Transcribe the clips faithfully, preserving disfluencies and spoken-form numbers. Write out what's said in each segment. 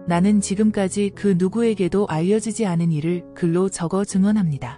나는 지금까지 그 누구에게도 알려지지 않은 일을 글로 적어 증언합니다.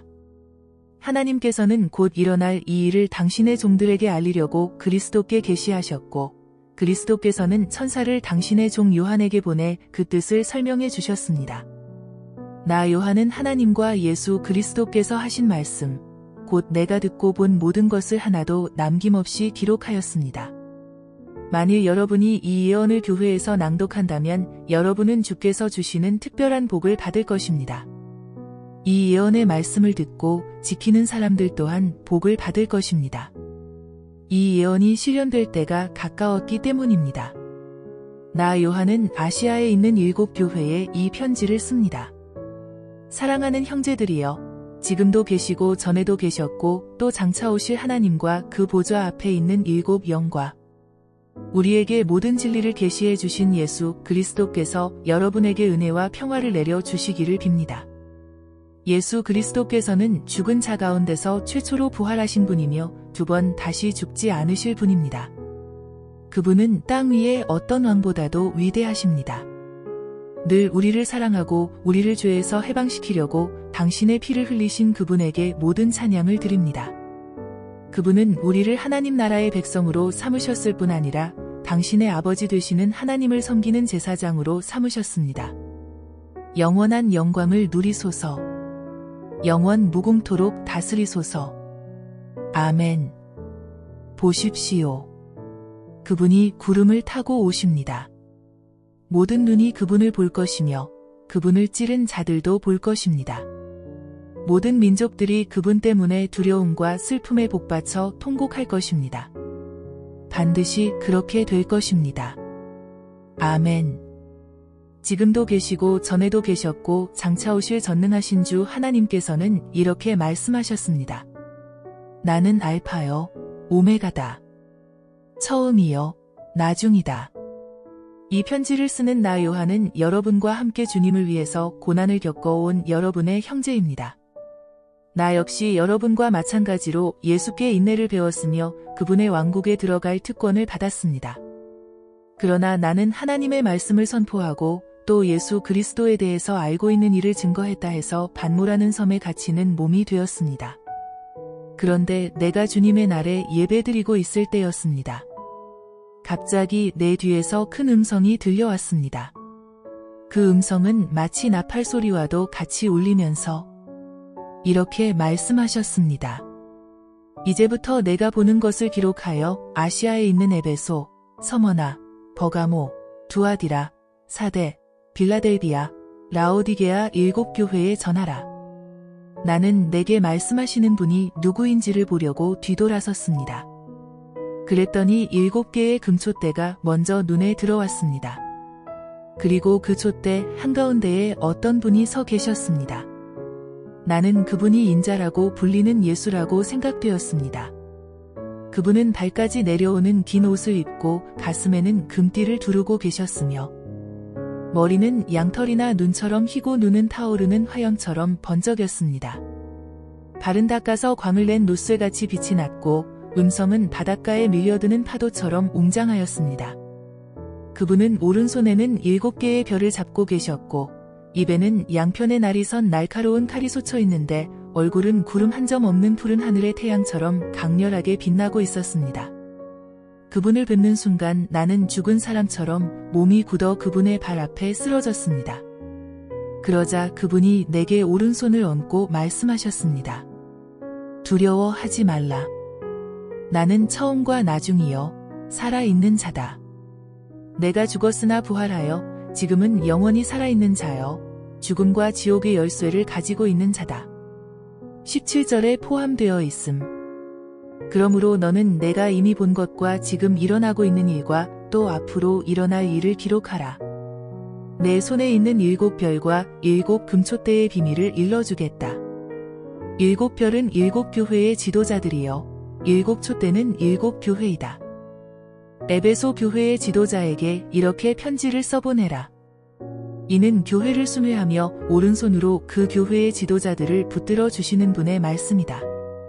하나님께서는 곧 일어날 이 일을 당신의 종들에게 알리려고 그리스도께 계시하셨고, 그리스도께서는 천사를 당신의 종 요한에게 보내 그 뜻을 설명해 주셨습니다. 나 요한은 하나님과 예수 그리스도께서 하신 말씀, 곧 내가 듣고 본 모든 것을 하나도 남김없이 기록하였습니다. 만일 여러분이 이 예언을 교회에서 낭독한다면 여러분은 주께서 주시는 특별한 복을 받을 것입니다. 이 예언의 말씀을 듣고 지키는 사람들 또한 복을 받을 것입니다. 이 예언이 실현될 때가 가까웠기 때문입니다. 나 요한은 아시아에 있는 일곱 교회에 이 편지를 씁니다. 사랑하는 형제들이여, 지금도 계시고 전에도 계셨고 또 장차 오실 하나님과 그 보좌 앞에 있는 일곱 영과 우리에게 모든 진리를 계시해 주신 예수 그리스도께서 여러분에게 은혜와 평화를 내려 주시기를 빕니다. 예수 그리스도께서는 죽은 자 가운데서 최초로 부활하신 분이며 두 번 다시 죽지 않으실 분입니다. 그분은 땅 위의 어떤 왕보다도 위대하십니다. 늘 우리를 사랑하고 우리를 죄에서 해방시키려고 당신의 피를 흘리신 그분에게 모든 찬양을 드립니다. 그분은 우리를 하나님 나라의 백성으로 삼으셨을 뿐 아니라 당신의 아버지 되시는 하나님을 섬기는 제사장으로 삼으셨습니다. 영원한 영광을 누리소서. 영원 무궁토록 다스리소서. 아멘. 보십시오. 그분이 구름을 타고 오십니다. 모든 눈이 그분을 볼 것이며 그분을 찌른 자들도 볼 것입니다. 모든 민족들이 그분 때문에 두려움과 슬픔에 복받쳐 통곡할 것입니다. 반드시 그렇게 될 것입니다. 아멘. 지금도 계시고 전에도 계셨고 장차 오실 전능하신 주 하나님께서는 이렇게 말씀하셨습니다. 나는 알파요, 오메가다. 처음이요, 나중이다. 이 편지를 쓰는 나 요한은 여러분과 함께 주님을 위해서 고난을 겪어온 여러분의 형제입니다. 나 역시 여러분과 마찬가지로 예수께 인내를 배웠으며 그분의 왕국에 들어갈 특권을 받았습니다. 그러나 나는 하나님의 말씀을 선포하고 또 예수 그리스도에 대해서 알고 있는 일을 증거했다 해서 반모라는 섬에 갇히는 몸이 되었습니다. 그런데 내가 주님의 날에 예배드리고 있을 때였습니다. 갑자기 내 뒤에서 큰 음성이 들려왔습니다. 그 음성은 마치 나팔 소리와도 같이 울리면서 이렇게 말씀하셨습니다. 이제부터 내가 보는 것을 기록하여 아시아에 있는 에베소, 서머나, 버가모, 두아디라, 사데, 빌라델비아, 라오디게아 일곱 교회에 전하라. 나는 내게 말씀하시는 분이 누구인지를 보려고 뒤돌아섰습니다. 그랬더니 일곱 개의 금촛대가 먼저 눈에 들어왔습니다. 그리고 그 촛대 한가운데에 어떤 분이 서 계셨습니다. 나는 그분이 인자라고 불리는 예수라고 생각되었습니다. 그분은 발까지 내려오는 긴 옷을 입고 가슴에는 금띠를 두르고 계셨으며 머리는 양털이나 눈처럼 희고 눈은 타오르는 화염처럼 번쩍였습니다. 발은 닦아서 광을 낸 노쇠같이 빛이 났고 음성은 바닷가에 밀려드는 파도처럼 웅장하였습니다. 그분은 오른손에는 일곱 개의 별을 잡고 계셨고 입에는 양편의 날이 선 날카로운 칼이 솟쳐 있는데 얼굴은 구름 한 점 없는 푸른 하늘의 태양처럼 강렬하게 빛나고 있었습니다. 그분을 뵙는 순간 나는 죽은 사람처럼 몸이 굳어 그분의 발 앞에 쓰러졌습니다. 그러자 그분이 내게 오른손을 얹고 말씀하셨습니다. 두려워하지 말라. 나는 처음과 나중이요 살아있는 자다. 내가 죽었으나 부활하여 지금은 영원히 살아있는 자여 죽음과 지옥의 열쇠를 가지고 있는 자다. 십칠 절에 포함되어 있음. 그러므로 너는 내가 이미 본 것과 지금 일어나고 있는 일과 또 앞으로 일어날 일을 기록하라. 내 손에 있는 일곱 별과 일곱 금촛대의 비밀을 일러주겠다. 일곱 별은 일곱 교회의 지도자들이요 일곱 촛대는 일곱 교회이다. 에베소 교회의 지도자에게 이렇게 편지를 써보내라. 이는 교회를 순회하며 오른손으로 그 교회의 지도자들을 붙들어 주시는 분의 말씀이다.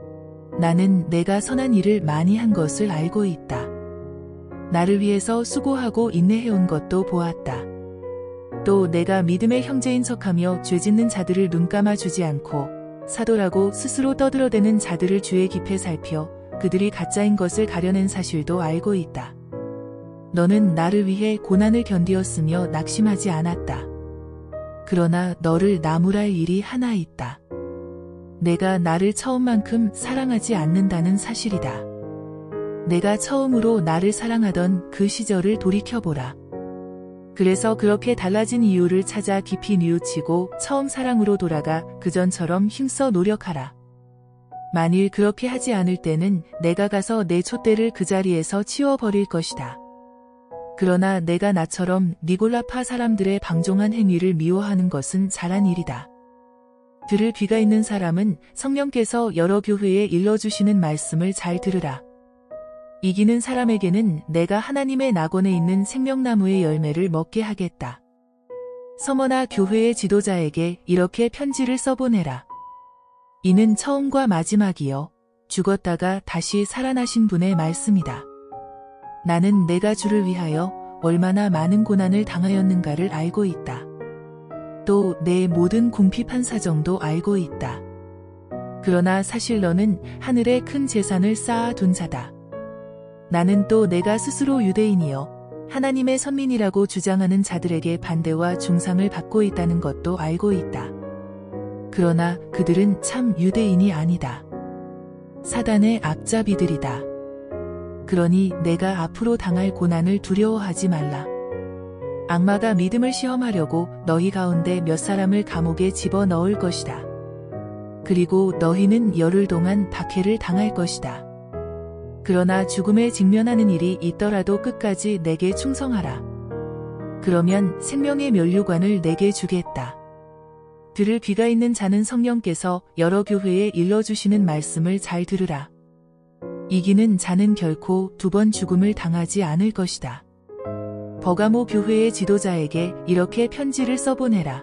나는 내가 선한 일을 많이 한 것을 알고 있다. 나를 위해서 수고하고 인내해온 것도 보았다. 또 내가 믿음의 형제인 척하며 죄짓는 자들을 눈감아 주지 않고 사도라고 스스로 떠들어대는 자들을 주의 깊이 살펴 그들이 가짜인 것을 가려낸 사실도 알고 있다. 너는 나를 위해 고난을 견디었으며 낙심하지 않았다. 그러나 너를 나무랄 일이 하나 있다. 내가 나를 처음만큼 사랑하지 않는다는 사실이다. 내가 처음으로 나를 사랑하던 그 시절을 돌이켜보라. 그래서 그렇게 달라진 이유를 찾아 깊이 뉘우치고 처음 사랑으로 돌아가 그전처럼 힘써 노력하라. 만일 그렇게 하지 않을 때는 내가 가서 내 촛대를 그 자리에서 치워버릴 것이다. 그러나 내가 나처럼 니골라파 사람들의 방종한 행위를 미워하는 것은 잘한 일이다. 들을 귀가 있는 사람은 성령께서 여러 교회에 일러주시는 말씀을 잘 들으라. 이기는 사람에게는 내가 하나님의 낙원에 있는 생명나무의 열매를 먹게 하겠다. 서머나 교회의 지도자에게 이렇게 편지를 써보내라. 이는 처음과 마지막이요 죽었다가 다시 살아나신 분의 말씀이다. 나는 내가 주를 위하여 얼마나 많은 고난을 당하였는가를 알고 있다. 또 내 모든 궁핍한 사정도 알고 있다. 그러나 사실 너는 하늘에 큰 재산을 쌓아둔 자다. 나는 또 내가 스스로 유대인이여 하나님의 선민이라고 주장하는 자들에게 반대와 중상을 받고 있다는 것도 알고 있다. 그러나 그들은 참 유대인이 아니다. 사단의 앞잡이들이다. 그러니 내가 앞으로 당할 고난을 두려워하지 말라. 악마가 믿음을 시험하려고 너희 가운데 몇 사람을 감옥에 집어넣을 것이다. 그리고 너희는 열흘 동안 박해를 당할 것이다. 그러나 죽음에 직면하는 일이 있더라도 끝까지 내게 충성하라. 그러면 생명의 면류관을 내게 주겠다. 들을 귀가 있는 자는 성령께서 여러 교회에 일러주시는 말씀을 잘 들으라. 이기는 자는 결코 두 번 죽음을 당하지 않을 것이다. 버가모 교회의 지도자에게 이렇게 편지를 써보내라.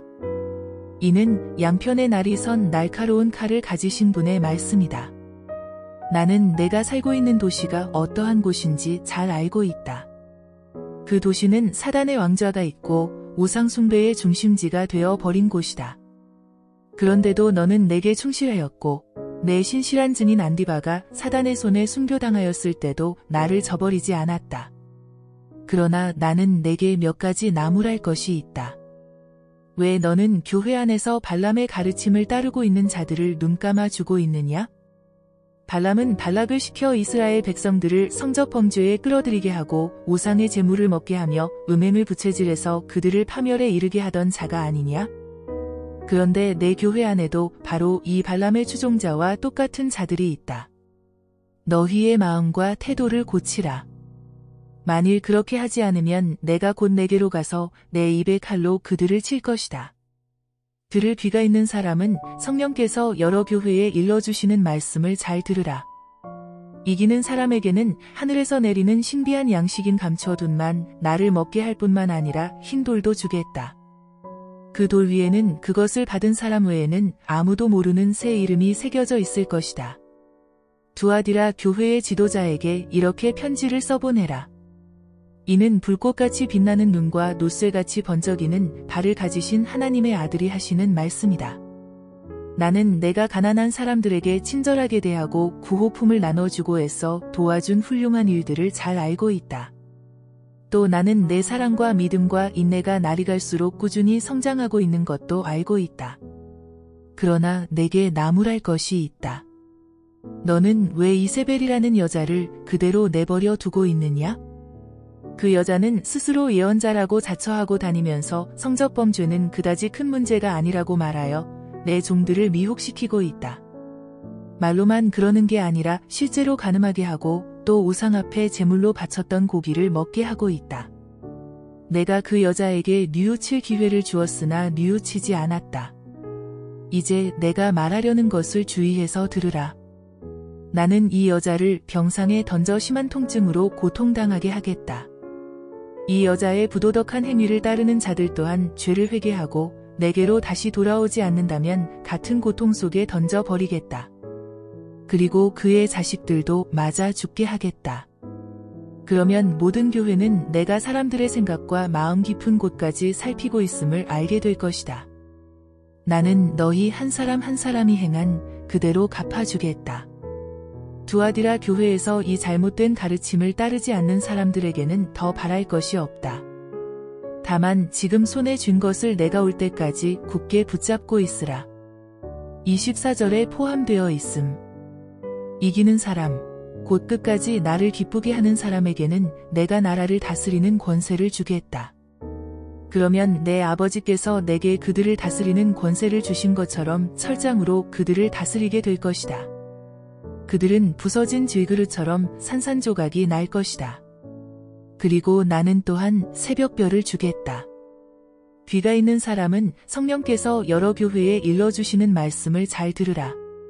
이는 양편의 날이 선 날카로운 칼을 가지신 분의 말씀이다. 나는 내가 살고 있는 도시가 어떠한 곳인지 잘 알고 있다. 그 도시는 사단의 왕좌가 있고 우상숭배의 중심지가 되어 버린 곳이다. 그런데도 너는 내게 충실하였고 내 신실한 증인 안디바가 사단의 손에 순교당하였을 때도 나를 저버리지 않았다. 그러나 나는 내게 몇 가지 나무랄 것이 있다. 왜 너는 교회 안에서 발람의 가르침을 따르고 있는 자들을 눈감아 주고 있느냐? 발람은 발락을 시켜 이스라엘 백성들을 성적 범죄에 끌어들이게 하고 우상의 제물을 먹게 하며 음행을 부채질해서 그들을 파멸에 이르게 하던 자가 아니냐? 그런데 내 교회 안에도 바로 이 발람의 추종자와 똑같은 자들이 있다. 너희의 마음과 태도를 고치라. 만일 그렇게 하지 않으면 내가 곧 내게로 가서 내 입의 칼로 그들을 칠 것이다. 들을 귀가 있는 사람은 성령께서 여러 교회에 일러주시는 말씀을 잘 들으라. 이기는 사람에게는 하늘에서 내리는 신비한 양식인 감춰둔만 나를 먹게 할 뿐만 아니라 흰 돌도 주겠다. 그 돌 위에는 그것을 받은 사람 외에는 아무도 모르는 새 이름이 새겨져 있을 것이다. 두아디라 교회의 지도자에게 이렇게 편지를 써보내라. 이는 불꽃같이 빛나는 눈과 노쇠같이 번쩍이는 발을 가지신 하나님의 아들이 하시는 말씀이다. 나는 내가 가난한 사람들에게 친절하게 대하고 구호품을 나눠주고 애써 도와준 훌륭한 일들을 잘 알고 있다. 또 나는 내 사랑과 믿음과 인내가 날이 갈수록 꾸준히 성장하고 있는 것도 알고 있다. 그러나 내게 나무랄 것이 있다. 너는 왜 이세벨이라는 여자를 그대로 내버려 두고 있느냐? 그 여자는 스스로 예언자라고 자처하고 다니면서 성적범죄는 그다지 큰 문제가 아니라고 말하여 내 종들을 미혹시키고 있다. 말로만 그러는 게 아니라 실제로 간음하게 하고 또 우상 앞에 제물로 바쳤던 고기를 먹게 하고 있다. 내가 그 여자에게 뉘우칠 기회를 주었으나 뉘우치지 않았다. 이제 내가 말하려는 것을 주의해서 들으라. 나는 이 여자를 병상에 던져 심한 통증으로 고통당하게 하겠다. 이 여자의 부도덕한 행위를 따르는 자들 또한 죄를 회개하고 내게로 다시 돌아오지 않는다면 같은 고통 속에 던져버리겠다. 그리고 그의 자식들도 맞아 죽게 하겠다. 그러면 모든 교회는 내가 사람들의 생각과 마음 깊은 곳까지 살피고 있음을 알게 될 것이다. 나는 너희 한 사람 한 사람이 행한 그대로 갚아주겠다. 두아디라 교회에서 이 잘못된 가르침을 따르지 않는 사람들에게는 더 바랄 것이 없다. 다만 지금 손에 쥔 것을 내가 올 때까지 굳게 붙잡고 있으라. 이십사 절에 포함되어 있음. 이기는 사람, 곧 끝까지 나를 기쁘게 하는 사람에게는 내가 나라를 다스리는 권세를 주겠다. 그러면 내 아버지께서 내게 그들을 다스리는 권세를 주신 것처럼 철장으로 그들을 다스리게 될 것이다. 그들은 부서진 질그릇처럼 산산조각이 날 것이다. 그리고 나는 또한 새벽별을 주겠다. 귀가 있는 사람은 성령께서 여러 교회에 일러주시는 말씀을 잘 들으라.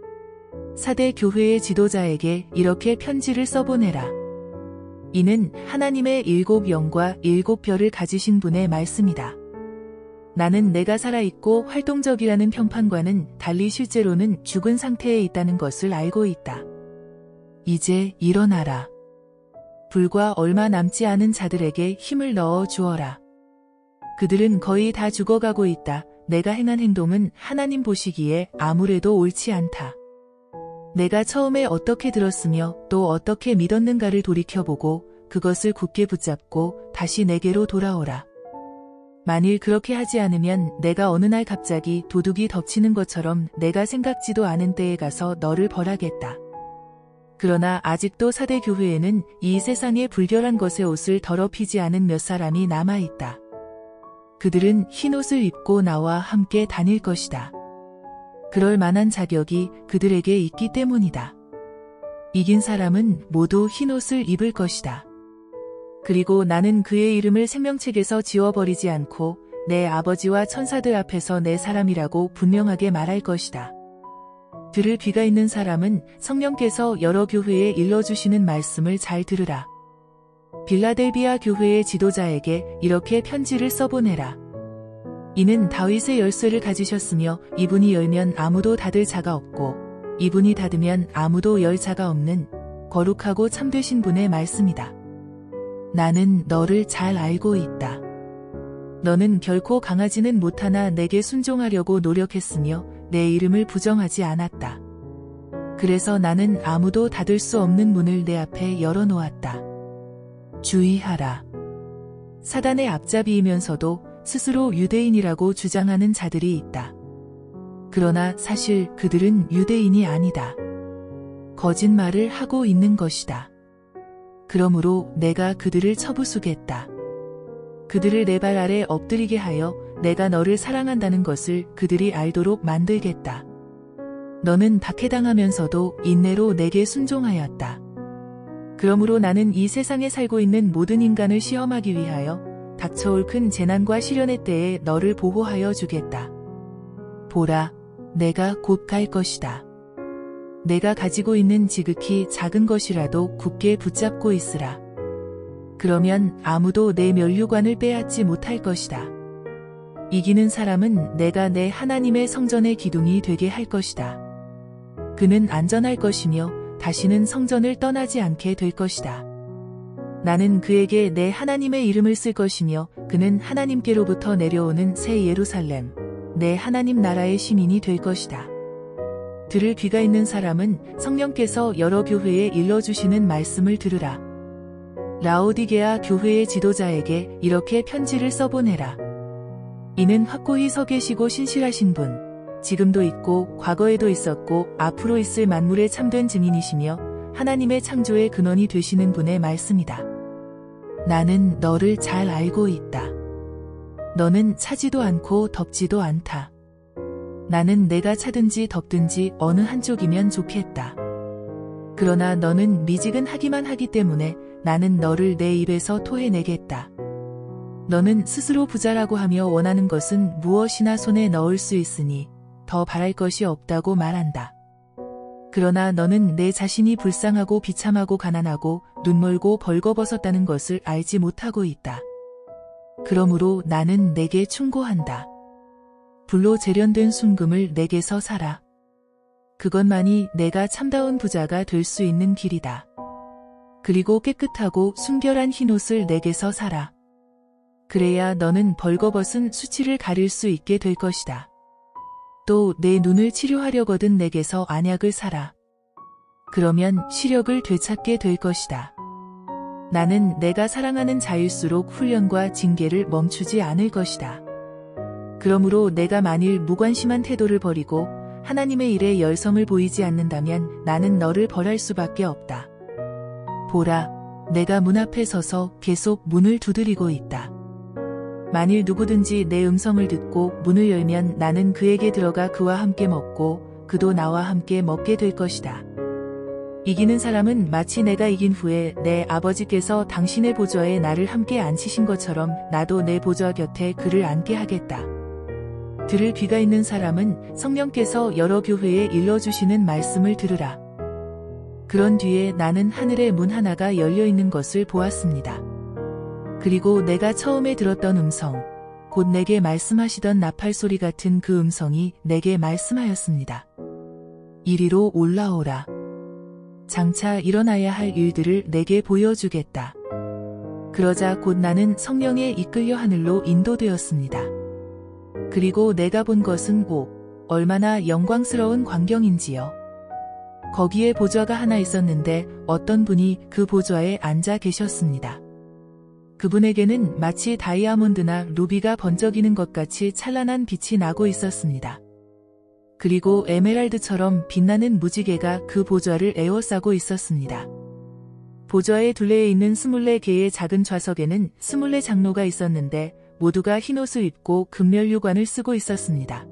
사대 교회의 지도자에게 이렇게 편지를 써보내라. 이는 하나님의 일곱 영과 일곱 별을 가지신 분의 말씀이다. 나는 내가 살아있고 활동적이라는 평판과는 달리 실제로는 죽은 상태에 있다는 것을 알고 있다. 이제 일어나라. 불과 얼마 남지 않은 자들에게 힘을 넣어 주어라. 그들은 거의 다 죽어가고 있다. 내가 행한 행동은 하나님 보시기에 아무래도 옳지 않다. 내가 처음에 어떻게 들었으며 또 어떻게 믿었는가를 돌이켜보고 그것을 굳게 붙잡고 다시 내게로 돌아오라. 만일 그렇게 하지 않으면 내가 어느 날 갑자기 도둑이 덮치는 것처럼 내가 생각지도 않은 때에 가서 너를 벌하겠다. 그러나 아직도 사대 교회에는 이 세상의 불결한 것의 옷을 더럽히지 않은 몇 사람이 남아있다. 그들은 흰 옷을 입고 나와 함께 다닐 것이다. 그럴 만한 자격이 그들에게 있기 때문이다. 이긴 사람은 모두 흰 옷을 입을 것이다. 그리고 나는 그의 이름을 생명책에서 지워버리지 않고 내 아버지와 천사들 앞에서 내 사람이라고 분명하게 말할 것이다. 들을 귀가 있는 사람은 성령께서 여러 교회에 일러주시는 말씀을 잘 들으라. 빌라델비아 교회의 지도자에게 이렇게 편지를 써보내라. 이는 다윗의 열쇠를 가지셨으며 이분이 열면 아무도 닫을 자가 없고 이분이 닫으면 아무도 열 자가 없는 거룩하고 참되신 분의 말씀이다. 나는 너를 잘 알고 있다. 너는 결코 강하지는 못하나 내게 순종하려고 노력했으며 내 이름을 부정하지 않았다. 그래서 나는 아무도 닫을 수 없는 문을 내 앞에 열어놓았다. 주의하라. 사단의 앞잡이이면서도 스스로 유대인이라고 주장하는 자들이 있다. 그러나 사실 그들은 유대인이 아니다. 거짓말을 하고 있는 것이다. 그러므로 내가 그들을 쳐부수겠다. 그들을 내 발 아래 엎드리게 하여 내가 너를 사랑한다는 것을 그들이 알도록 만들겠다. 너는 박해당하면서도 인내로 내게 순종하였다. 그러므로 나는 이 세상에 살고 있는 모든 인간을 시험하기 위하여 닥쳐올 큰 재난과 시련의 때에 너를 보호하여 주겠다. 보라, 내가 곧 갈 것이다. 내가 가지고 있는 지극히 작은 것이라도 굳게 붙잡고 있으라. 그러면 아무도 내 면류관을 빼앗지 못할 것이다. 이기는 사람은 내가 내 하나님의 성전의 기둥이 되게 할 것이다. 그는 안전할 것이며 다시는 성전을 떠나지 않게 될 것이다. 나는 그에게 내 하나님의 이름을 쓸 것이며 그는 하나님께로부터 내려오는 새 예루살렘, 내 하나님 나라의 시민이 될 것이다. 들을 귀가 있는 사람은 성령께서 여러 교회에 일러주시는 말씀을 들으라. 라오디게아 교회의 지도자에게 이렇게 편지를 써보내라. 이는 확고히 서 계시고 신실하신 분, 지금도 있고 과거에도 있었고 앞으로 있을 만물의 참된 증인이시며 하나님의 창조의 근원이 되시는 분의 말씀이다. 나는 너를 잘 알고 있다. 너는 차지도 않고 덥지도 않다. 나는 내가 차든지 덥든지 어느 한쪽이면 좋겠다. 그러나 너는 미지근하기만 하기 때문에 나는 너를 내 입에서 토해내겠다. 너는 스스로 부자라고 하며 원하는 것은 무엇이나 손에 넣을 수 있으니 더 바랄 것이 없다고 말한다. 그러나 너는 내 자신이 불쌍하고 비참하고 가난하고 눈멀고 벌거벗었다는 것을 알지 못하고 있다. 그러므로 나는 내게 충고한다. 불로 재련된 순금을 내게서 사라. 그것만이 내가 참다운 부자가 될 수 있는 길이다. 그리고 깨끗하고 순결한 흰옷을 내게서 사라. 그래야 너는 벌거벗은 수치를 가릴 수 있게 될 것이다. 또 내 눈을 치료하려거든 내게서 안약을 사라. 그러면 시력을 되찾게 될 것이다. 나는 내가 사랑하는 자일수록 훈련과 징계를 멈추지 않을 것이다. 그러므로 내가 만일 무관심한 태도를 버리고 하나님의 일에 열성을 보이지 않는다면 나는 너를 벌할 수밖에 없다. 보라, 내가 문 앞에 서서 계속 문을 두드리고 있다. 만일 누구든지 내 음성을 듣고 문을 열면 나는 그에게 들어가 그와 함께 먹고 그도 나와 함께 먹게 될 것이다. 이기는 사람은 마치 내가 이긴 후에 내 아버지께서 당신의 보좌에 나를 함께 앉히신 것처럼 나도 내 보좌 곁에 그를 앉게 하겠다. 들을 귀가 있는 사람은 성령께서 여러 교회에 일러주시는 말씀을 들으라. 그런 뒤에 나는 하늘의 문 하나가 열려 있는 것을 보았습니다. 그리고 내가 처음에 들었던 음성, 곧 내게 말씀하시던 나팔 소리 같은 그 음성이 내게 말씀하였습니다. 이리로 올라오라. 장차 일어나야 할 일들을 내게 보여주겠다. 그러자 곧 나는 성령에 이끌려 하늘로 인도되었습니다. 그리고 내가 본 것은 오, 얼마나 영광스러운 광경인지요. 거기에 보좌가 하나 있었는데 어떤 분이 그 보좌에 앉아 계셨습니다. 그분에게는 마치 다이아몬드나 루비가 번쩍이는 것 같이 찬란한 빛이 나고 있었습니다. 그리고 에메랄드처럼 빛나는 무지개가 그 보좌를 에워싸고 있었습니다. 보좌의 둘레에 있는 스물네 개의 작은 좌석에는 스물네 장로가 있었는데 모두가 흰옷을 입고 금면류관을 쓰고 있었습니다.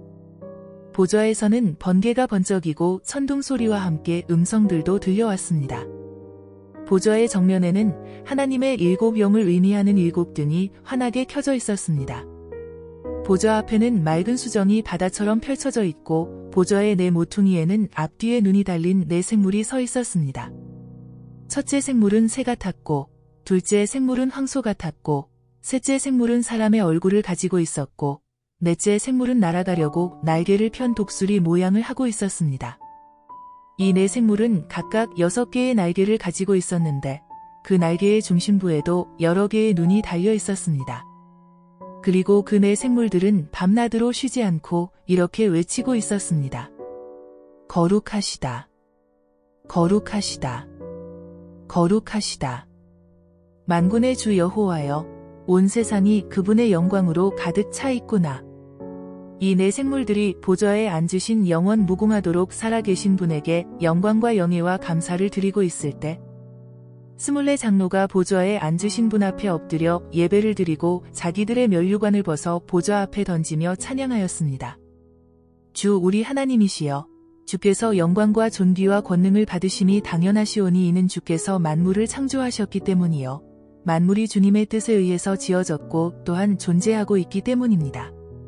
보좌에서는 번개가 번쩍이고 천둥 소리와 함께 음성들도 들려왔습니다. 보좌의 정면에는 하나님의 일곱 영을 의미하는 일곱 등이 환하게 켜져 있었습니다. 보좌 앞에는 맑은 수정이 바다처럼 펼쳐져 있고 보좌의 네 모퉁이에는 앞뒤에 눈이 달린 네 생물이 서 있었습니다. 첫째 생물은 새 같았고 둘째 생물은 황소 같았고 셋째 생물은 사람의 얼굴을 가지고 있었고 넷째 생물은 날아가려고 날개를 편 독수리 모양을 하고 있었습니다. 이 네 생물은 각각 여섯 개의 날개를 가지고 있었는데 그 날개의 중심부에도 여러 개의 눈이 달려 있었습니다. 그리고 그 네 생물들은 밤낮으로 쉬지 않고 이렇게 외치고 있었습니다. 거룩하시다. 거룩하시다. 거룩하시다. 만군의 주 여호와여, 온 세상이 그분의 영광으로 가득 차 있구나. 이 네 생물들이 보좌에 앉으신 영원 무궁하도록 살아계신 분에게 영광과 영예와 감사를 드리고 있을 때 스물네 장로가 보좌에 앉으신 분 앞에 엎드려 예배를 드리고 자기들의 면류관을 벗어 보좌 앞에 던지며 찬양하였습니다. 주 우리 하나님이시여, 주께서 영광과 존귀와 권능을 받으심이 당연하시오니 이는 주께서 만물을 창조하셨기 때문이요 만물이 주님의 뜻에 의해서 지어졌고 또한 존재하고 있기 때문입니다.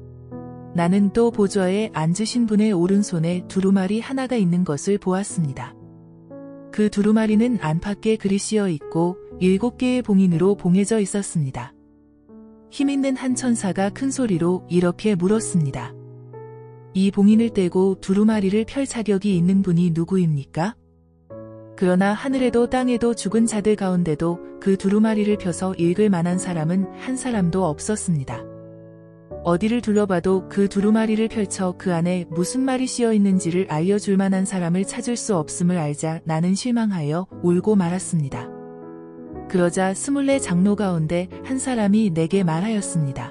나는 또 보좌에 앉으신 분의 오른손에 두루마리 하나가 있는 것을 보았습니다. 그 두루마리는 안팎에 글이 씌어 있고 일곱 개의 봉인으로 봉해져 있었습니다. 힘있는 한 천사가 큰 소리로 이렇게 물었습니다. 이 봉인을 떼고 두루마리를 펼 자격이 있는 분이 누구입니까? 그러나 하늘에도 땅에도 죽은 자들 가운데도 그 두루마리를 펴서 읽을 만한 사람은 한 사람도 없었습니다. 어디를 둘러봐도 그 두루마리를 펼쳐 그 안에 무슨 말이 씌어 있는지를 알려줄 만한 사람을 찾을 수 없음을 알자 나는 실망하여 울고 말았습니다. 그러자 스물네 장로 가운데 한 사람이 내게 말하였습니다.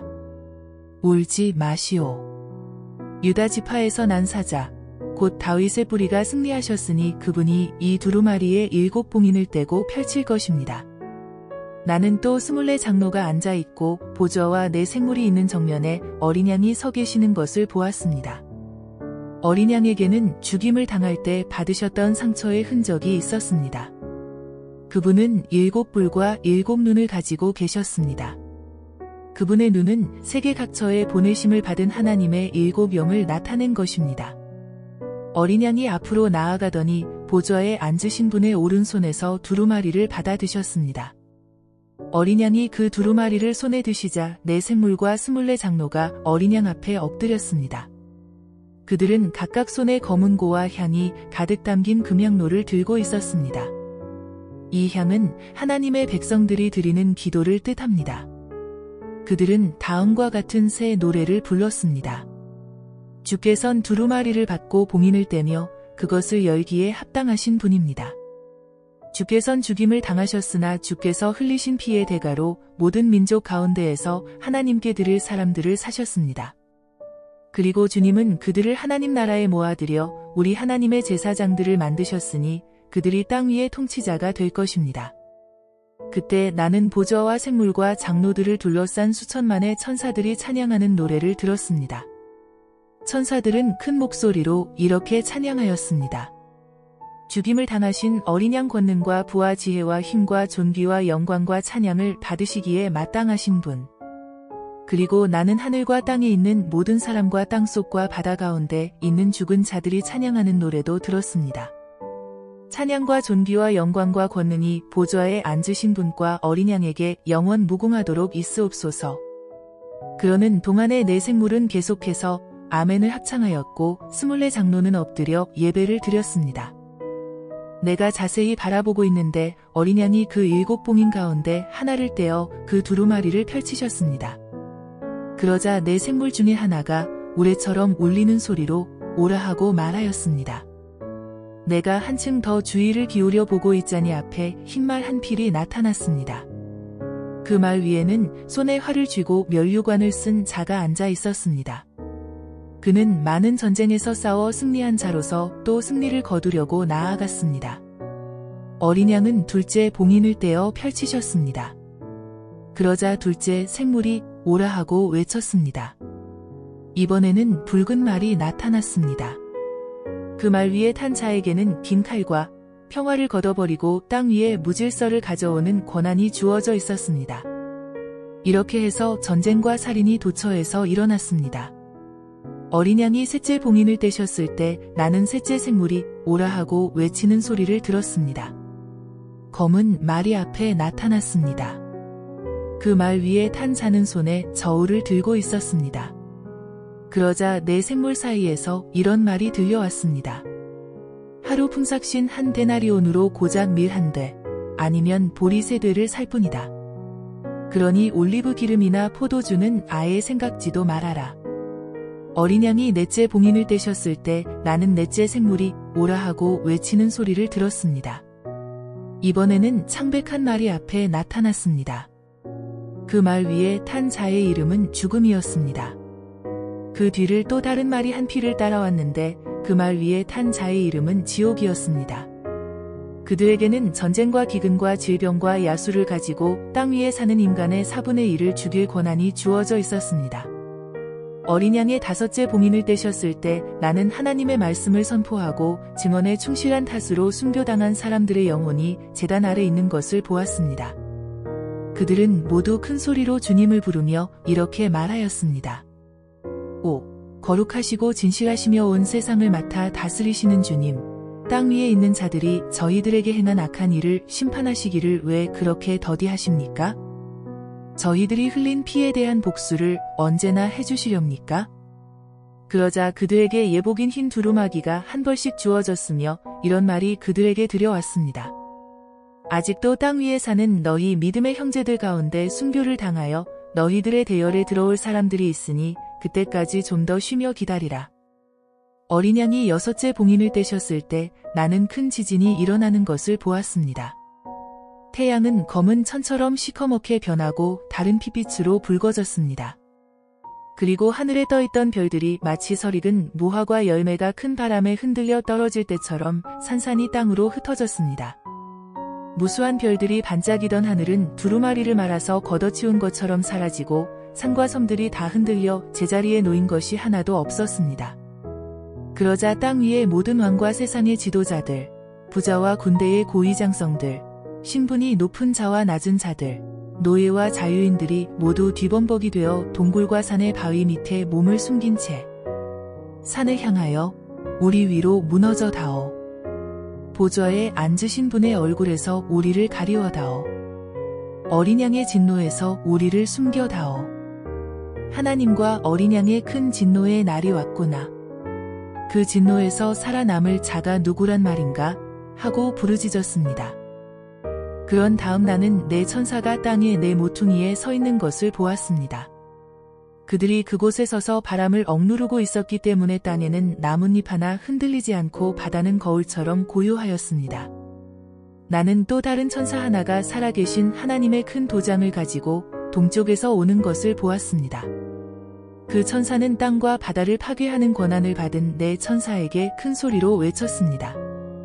울지 마시오. 유다 지파에서 난 사자, 곧 다윗의 뿌리가 승리하셨으니 그분이 이 두루마리의 일곱 봉인을 떼고 펼칠 것입니다. 나는 또 스물네 장로가 앉아있고 보좌와 네 생물이 있는 정면에 어린 양이 서 계시는 것을 보았습니다. 어린 양에게는 죽임을 당할 때 받으셨던 상처의 흔적이 있었습니다. 그분은 일곱 뿔과 일곱 눈을 가지고 계셨습니다. 그분의 눈은 세계 각처에 보내심을 받은 하나님의 일곱 영을 나타낸 것입니다. 어린 양이 앞으로 나아가더니 보좌에 앉으신 분의 오른손에서 두루마리를 받아 드셨습니다. 어린 양이 그 두루마리를 손에 드시자 네 생물과 스물네 장로가 어린 양 앞에 엎드렸습니다. 그들은 각각 손에 검은 고와 향이 가득 담긴 금향로를 들고 있었습니다. 이 향은 하나님의 백성들이 드리는 기도를 뜻합니다. 그들은 다음과 같은 새 노래를 불렀습니다. 주께선 두루마리를 받고 봉인을 떼며 그것을 열기에 합당하신 분입니다. 주께선 죽임을 당하셨으나 주께서 흘리신 피의 대가로 모든 민족 가운데에서 하나님께 드릴 사람들을 사셨습니다. 그리고 주님은 그들을 하나님 나라에 모아들여 우리 하나님의 제사장들을 만드셨으니 그들이 땅 위의 통치자가 될 것입니다. 그때 나는 보좌와 생물과 장로들을 둘러싼 수천만의 천사들이 찬양하는 노래를 들었습니다. 천사들은 큰 목소리로 이렇게 찬양하였습니다. 죽임을 당하신 어린 양 권능과 부와 지혜와 힘과 존귀와 영광과 찬양을 받으시기에 마땅하신 분. 그리고 나는 하늘과 땅에 있는 모든 사람과 땅속과 바다 가운데 있는 죽은 자들이 찬양하는 노래도 들었습니다. 찬양과 존귀와 영광과 권능이 보좌에 앉으신 분과 어린 양에게 영원 무궁하도록 있으옵소서. 그러는 동안에 네 생물은 계속해서 아멘을 합창하였고 스물네 장로는 엎드려 예배를 드렸습니다. 내가 자세히 바라보고 있는데 어린 양이 그 일곱 봉인 가운데 하나를 떼어 그 두루마리를 펼치셨습니다. 그러자 네 생물 중에 하나가 우레처럼 울리는 소리로 오라 하고 말하였습니다. 내가 한층 더 주의를 기울여 보고 있자니 앞에 흰말 한 필이 나타났습니다. 그 말 위에는 손에 활을 쥐고 면류관을 쓴 자가 앉아 있었습니다. 그는 많은 전쟁에서 싸워 승리한 자로서 또 승리를 거두려고 나아갔습니다. 어린 양은 둘째 봉인을 떼어 펼치셨습니다. 그러자 둘째 생물이 오라 하고 외쳤습니다. 이번에는 붉은 말이 나타났습니다. 그 말 위에 탄 자에게는 긴 칼과 평화를 걷어버리고 땅 위에 무질서를 가져오는 권한이 주어져 있었습니다. 이렇게 해서 전쟁과 살인이 도처에서 일어났습니다. 어린 양이 셋째 봉인을 떼셨을 때 나는 셋째 생물이 오라 하고 외치는 소리를 들었습니다. 검은 말이 앞에 나타났습니다. 그 말 위에 탄 자는 손에 저울을 들고 있었습니다. 그러자 네 생물 사이에서 이런 말이 들려왔습니다. 하루 품삯인 한 데나리온으로 고작 밀 한 대, 아니면 보리 세 되를 살 뿐이다. 그러니 올리브 기름이나 포도주는 아예 생각지도 말아라. 어린 양이 넷째 봉인을 떼셨을 때 나는 넷째 생물이 오라 하고 외치는 소리를 들었습니다. 이번에는 창백한 말이 앞에 나타났습니다. 그 말 위에 탄 자의 이름은 죽음이었습니다. 그 뒤를 또 다른 말이 한 피를 따라왔는데 그 말 위에 탄 자의 이름은 지옥이었습니다. 그들에게는 전쟁과 기근과 질병과 야수를 가지고 땅 위에 사는 인간의 사분의 일을 죽일 권한이 주어져 있었습니다. 어린 양의 다섯째 봉인을 떼셨을 때 나는 하나님의 말씀을 선포하고 증언에 충실한 탓으로 순교당한 사람들의 영혼이 제단 아래 있는 것을 보았습니다. 그들은 모두 큰 소리로 주님을 부르며 이렇게 말하였습니다. 오, 거룩하시고 진실하시며 온 세상을 맡아 다스리시는 주님, 땅 위에 있는 자들이 저희들에게 행한 악한 일을 심판하시기를 왜 그렇게 더디하십니까? 저희들이 흘린 피에 대한 복수를 언제나 해주시렵니까? 그러자 그들에게 예복인 흰 두루마기가 한 벌씩 주어졌으며 이런 말이 그들에게 들려왔습니다. 아직도 땅 위에 사는 너희 믿음의 형제들 가운데 순교를 당하여 너희들의 대열에 들어올 사람들이 있으니 그때까지 좀 더 쉬며 기다리라. 어린 양이 여섯째 봉인을 떼셨을 때 나는 큰 지진이 일어나는 것을 보았습니다. 태양은 검은 천처럼 시커멓게 변하고 다른 핏빛으로 붉어졌습니다. 그리고 하늘에 떠있던 별들이 마치 설익은 무화과 열매가 큰 바람에 흔들려 떨어질 때처럼 산산이 땅으로 흩어졌습니다. 무수한 별들이 반짝이던 하늘은 두루마리를 말아서 걷어치운 것처럼 사라지고 산과 섬들이 다 흔들려 제자리에 놓인 것이 하나도 없었습니다. 그러자 땅 위의 모든 왕과 세상의 지도자들, 부자와 군대의 고위장성들, 신분이 높은 자와 낮은 자들, 노예와 자유인들이 모두 뒤범벅이 되어 동굴과 산의 바위 밑에 몸을 숨긴 채 산을 향하여 우리 위로 무너져 다오. 보좌에 앉으신 분의 얼굴에서 우리를 가리워다오. 어린 양의 진노에서 우리를 숨겨다오. 하나님과 어린 양의 큰 진노의 날이 왔구나. 그 진노에서 살아남을 자가 누구란 말인가? 하고 부르짖었습니다. 그런 다음 나는 네 천사가 땅에 네 모퉁이에 서 있는 것을 보았습니다. 그들이 그곳에 서서 바람을 억누르고 있었기 때문에 땅에는 나뭇잎 하나 흔들리지 않고 바다는 거울처럼 고요하였습니다. 나는 또 다른 천사 하나가 살아계신 하나님의 큰 도장을 가지고 동쪽에서 오는 것을 보았습니다. 그 천사는 땅과 바다를 파괴하는 권한을 받은 네 천사에게 큰 소리로 외쳤습니다.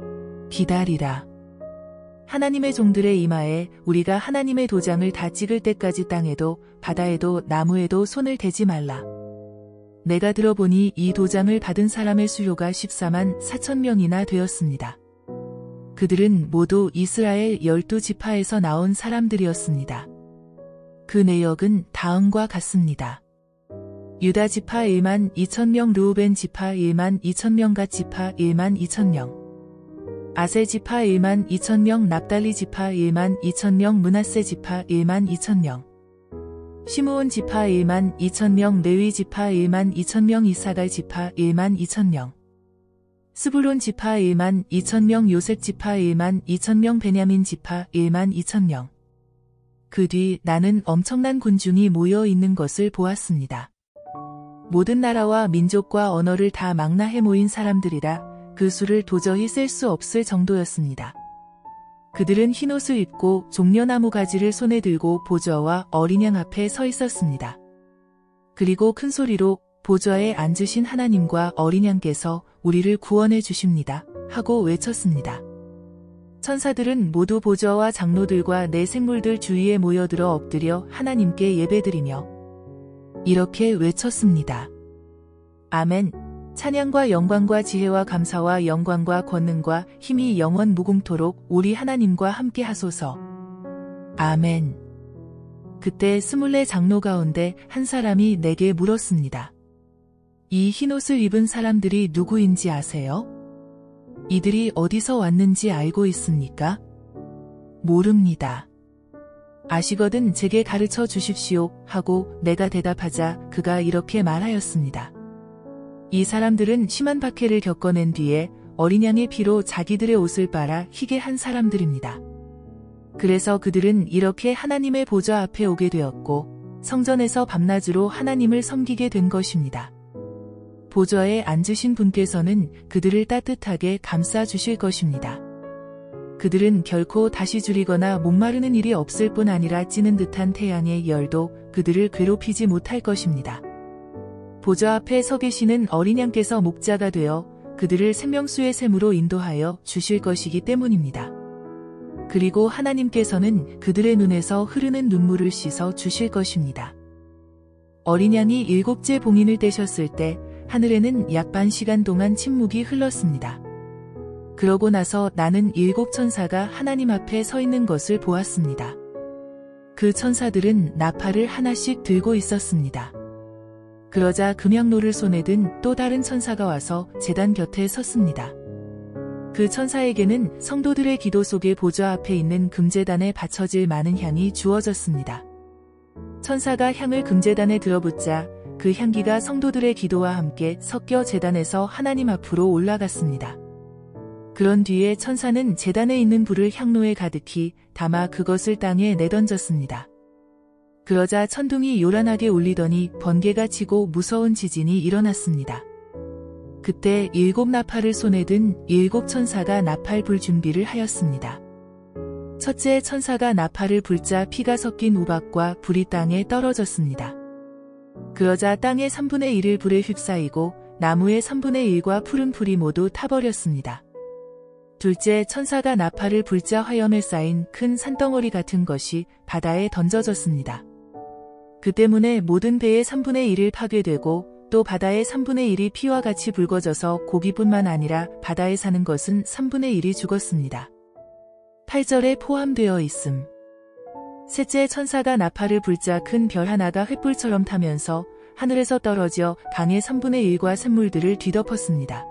기다리라. 하나님의 종들의 이마에 우리가 하나님의 도장을 다 찍을 때까지 땅에도 바다에도 나무에도 손을 대지 말라. 내가 들어보니 이 도장을 받은 사람의 수요가 십사만 사천 명이나 되었습니다. 그들은 모두 이스라엘 열두 지파에서 나온 사람들이었습니다. 그 내역은 다음과 같습니다. 유다 지파 일만 이천 명, 르우벤 지파 일만 이천 명, 갓 지파 일만 이천 명, 아셀 지파 일만 이천 명, 납달리 지파 일만 이천 명, 므낫세 지파 일만 이천 명, 시므온 지파 일만 이천 명, 레위 지파 일만 이천 명, 이사갈 지파 일만 이천 명, 스불론 지파 일만 이천 명, 요셉 지파 일만 이천 명, 베냐민 지파 일만 이천 명. 그 뒤 나는 엄청난 군중이 모여 있는 것을 보았습니다. 모든 나라와 민족과 언어를 다 망라해 모인 사람들이라 그 수를 도저히 셀 수 없을 정도였습니다. 그들은 흰옷을 입고 종려나무 가지를 손에 들고 보좌와 어린 양 앞에 서 있었습니다. 그리고 큰 소리로 보좌에 앉으신 하나님과 어린 양께서 우리를 구원해 주십니다 하고 외쳤습니다. 천사들은 모두 보좌와 장로들과 네 생물들 주위에 모여들어 엎드려 하나님께 예배드리며 이렇게 외쳤습니다. 아멘. 찬양과 영광과 지혜와 감사와 영광과 권능과 힘이 영원 무궁토록 우리 하나님과 함께 하소서. 아멘. 그때 스물네 장로 가운데 한 사람이 내게 물었습니다. 이 흰옷을 입은 사람들이 누구인지 아세요? 이들이 어디서 왔는지 알고 있습니까? 모릅니다. 아시거든 제게 가르쳐 주십시오 하고 내가 대답하자 그가 이렇게 말하였습니다. 이 사람들은 심한 박해를 겪어낸 뒤에 어린 양의 피로 자기들의 옷을 빨아 희게 한 사람들입니다. 그래서 그들은 이렇게 하나님의 보좌 앞에 오게 되었고 성전에서 밤낮으로 하나님을 섬기게 된 것입니다. 보좌에 앉으신 분께서는 그들을 따뜻하게 감싸 주실 것입니다. 그들은 결코 다시 줄이거나 목마르는 일이 없을 뿐 아니라 찌는 듯한 태양의 열도 그들을 괴롭히지 못할 것입니다. 보좌 앞에 서 계시는 어린 양께서 목자가 되어 그들을 생명수의 샘으로 인도하여 주실 것이기 때문입니다. 그리고 하나님께서는 그들의 눈에서 흐르는 눈물을 씻어 주실 것입니다. 어린 양이 일곱째 봉인을 떼셨을 때 하늘에는 약 반 시간 동안 침묵이 흘렀습니다. 그러고 나서 나는 일곱 천사가 하나님 앞에 서 있는 것을 보았습니다. 그 천사들은 나팔을 하나씩 들고 있었습니다. 그러자 금양로를 손에 든 또 다른 천사가 와서 제단 곁에 섰습니다. 그 천사에게는 성도들의 기도 속에 보좌 앞에 있는 금제단에 바쳐질 많은 향이 주어졌습니다. 천사가 향을 금제단에 들어붙자 그 향기가 성도들의 기도와 함께 섞여 제단에서 하나님 앞으로 올라갔습니다. 그런 뒤에 천사는 제단에 있는 불을 향로에 가득히 담아 그것을 땅에 내던졌습니다. 그러자 천둥이 요란하게 울리더니 번개가 치고 무서운 지진이 일어났습니다. 그때 일곱 나팔을 손에 든 일곱 천사가 나팔 불 준비를 하였습니다. 첫째 천사가 나팔을 불자 피가 섞인 우박과 불이 땅에 떨어졌습니다. 그러자 땅의 삼분의 일을 불에 휩싸이고 나무의 삼분의 일과 푸른 풀이 모두 타버렸습니다. 둘째 천사가 나팔을 불자 화염에 쌓인 큰 산덩어리 같은 것이 바다에 던져졌습니다. 그 때문에 모든 배의 삼분의 일을 파괴되고 또 바다의 삼분의 일이 피와 같이 붉어져서 고기뿐만 아니라 바다에 사는 것은 삼분의 일이 죽었습니다. 팔 절에 포함되어 있음. 셋째 천사가 나팔을 불자 큰 별 하나가 횃불처럼 타면서 하늘에서 떨어져 강의 삼분의 일과 샘물들을 뒤덮었습니다.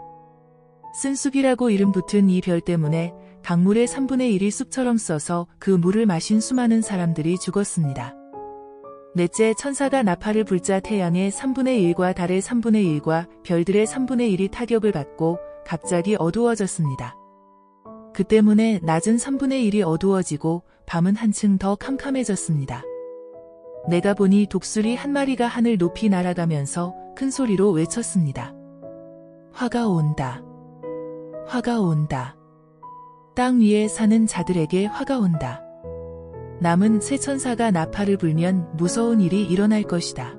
쓴숲이라고 이름 붙은 이 별 때문에 강물의 삼분의 일이 숲처럼 써서 그 물을 마신 수많은 사람들이 죽었습니다. 넷째 천사가 나팔을 불자 태양의 삼분의 일과 달의 삼분의 일과 별들의 삼분의 일이 타격을 받고 갑자기 어두워졌습니다. 그 때문에 낮은 삼분의 일이 어두워지고 밤은 한층 더 캄캄해졌습니다. 내가 보니 독수리 한 마리가 하늘 높이 날아가면서 큰 소리로 외쳤습니다. 화가 온다. 화가 온다. 땅 위에 사는 자들에게 화가 온다. 남은 새 천사가 나팔을 불면 무서운 일이 일어날 것이다.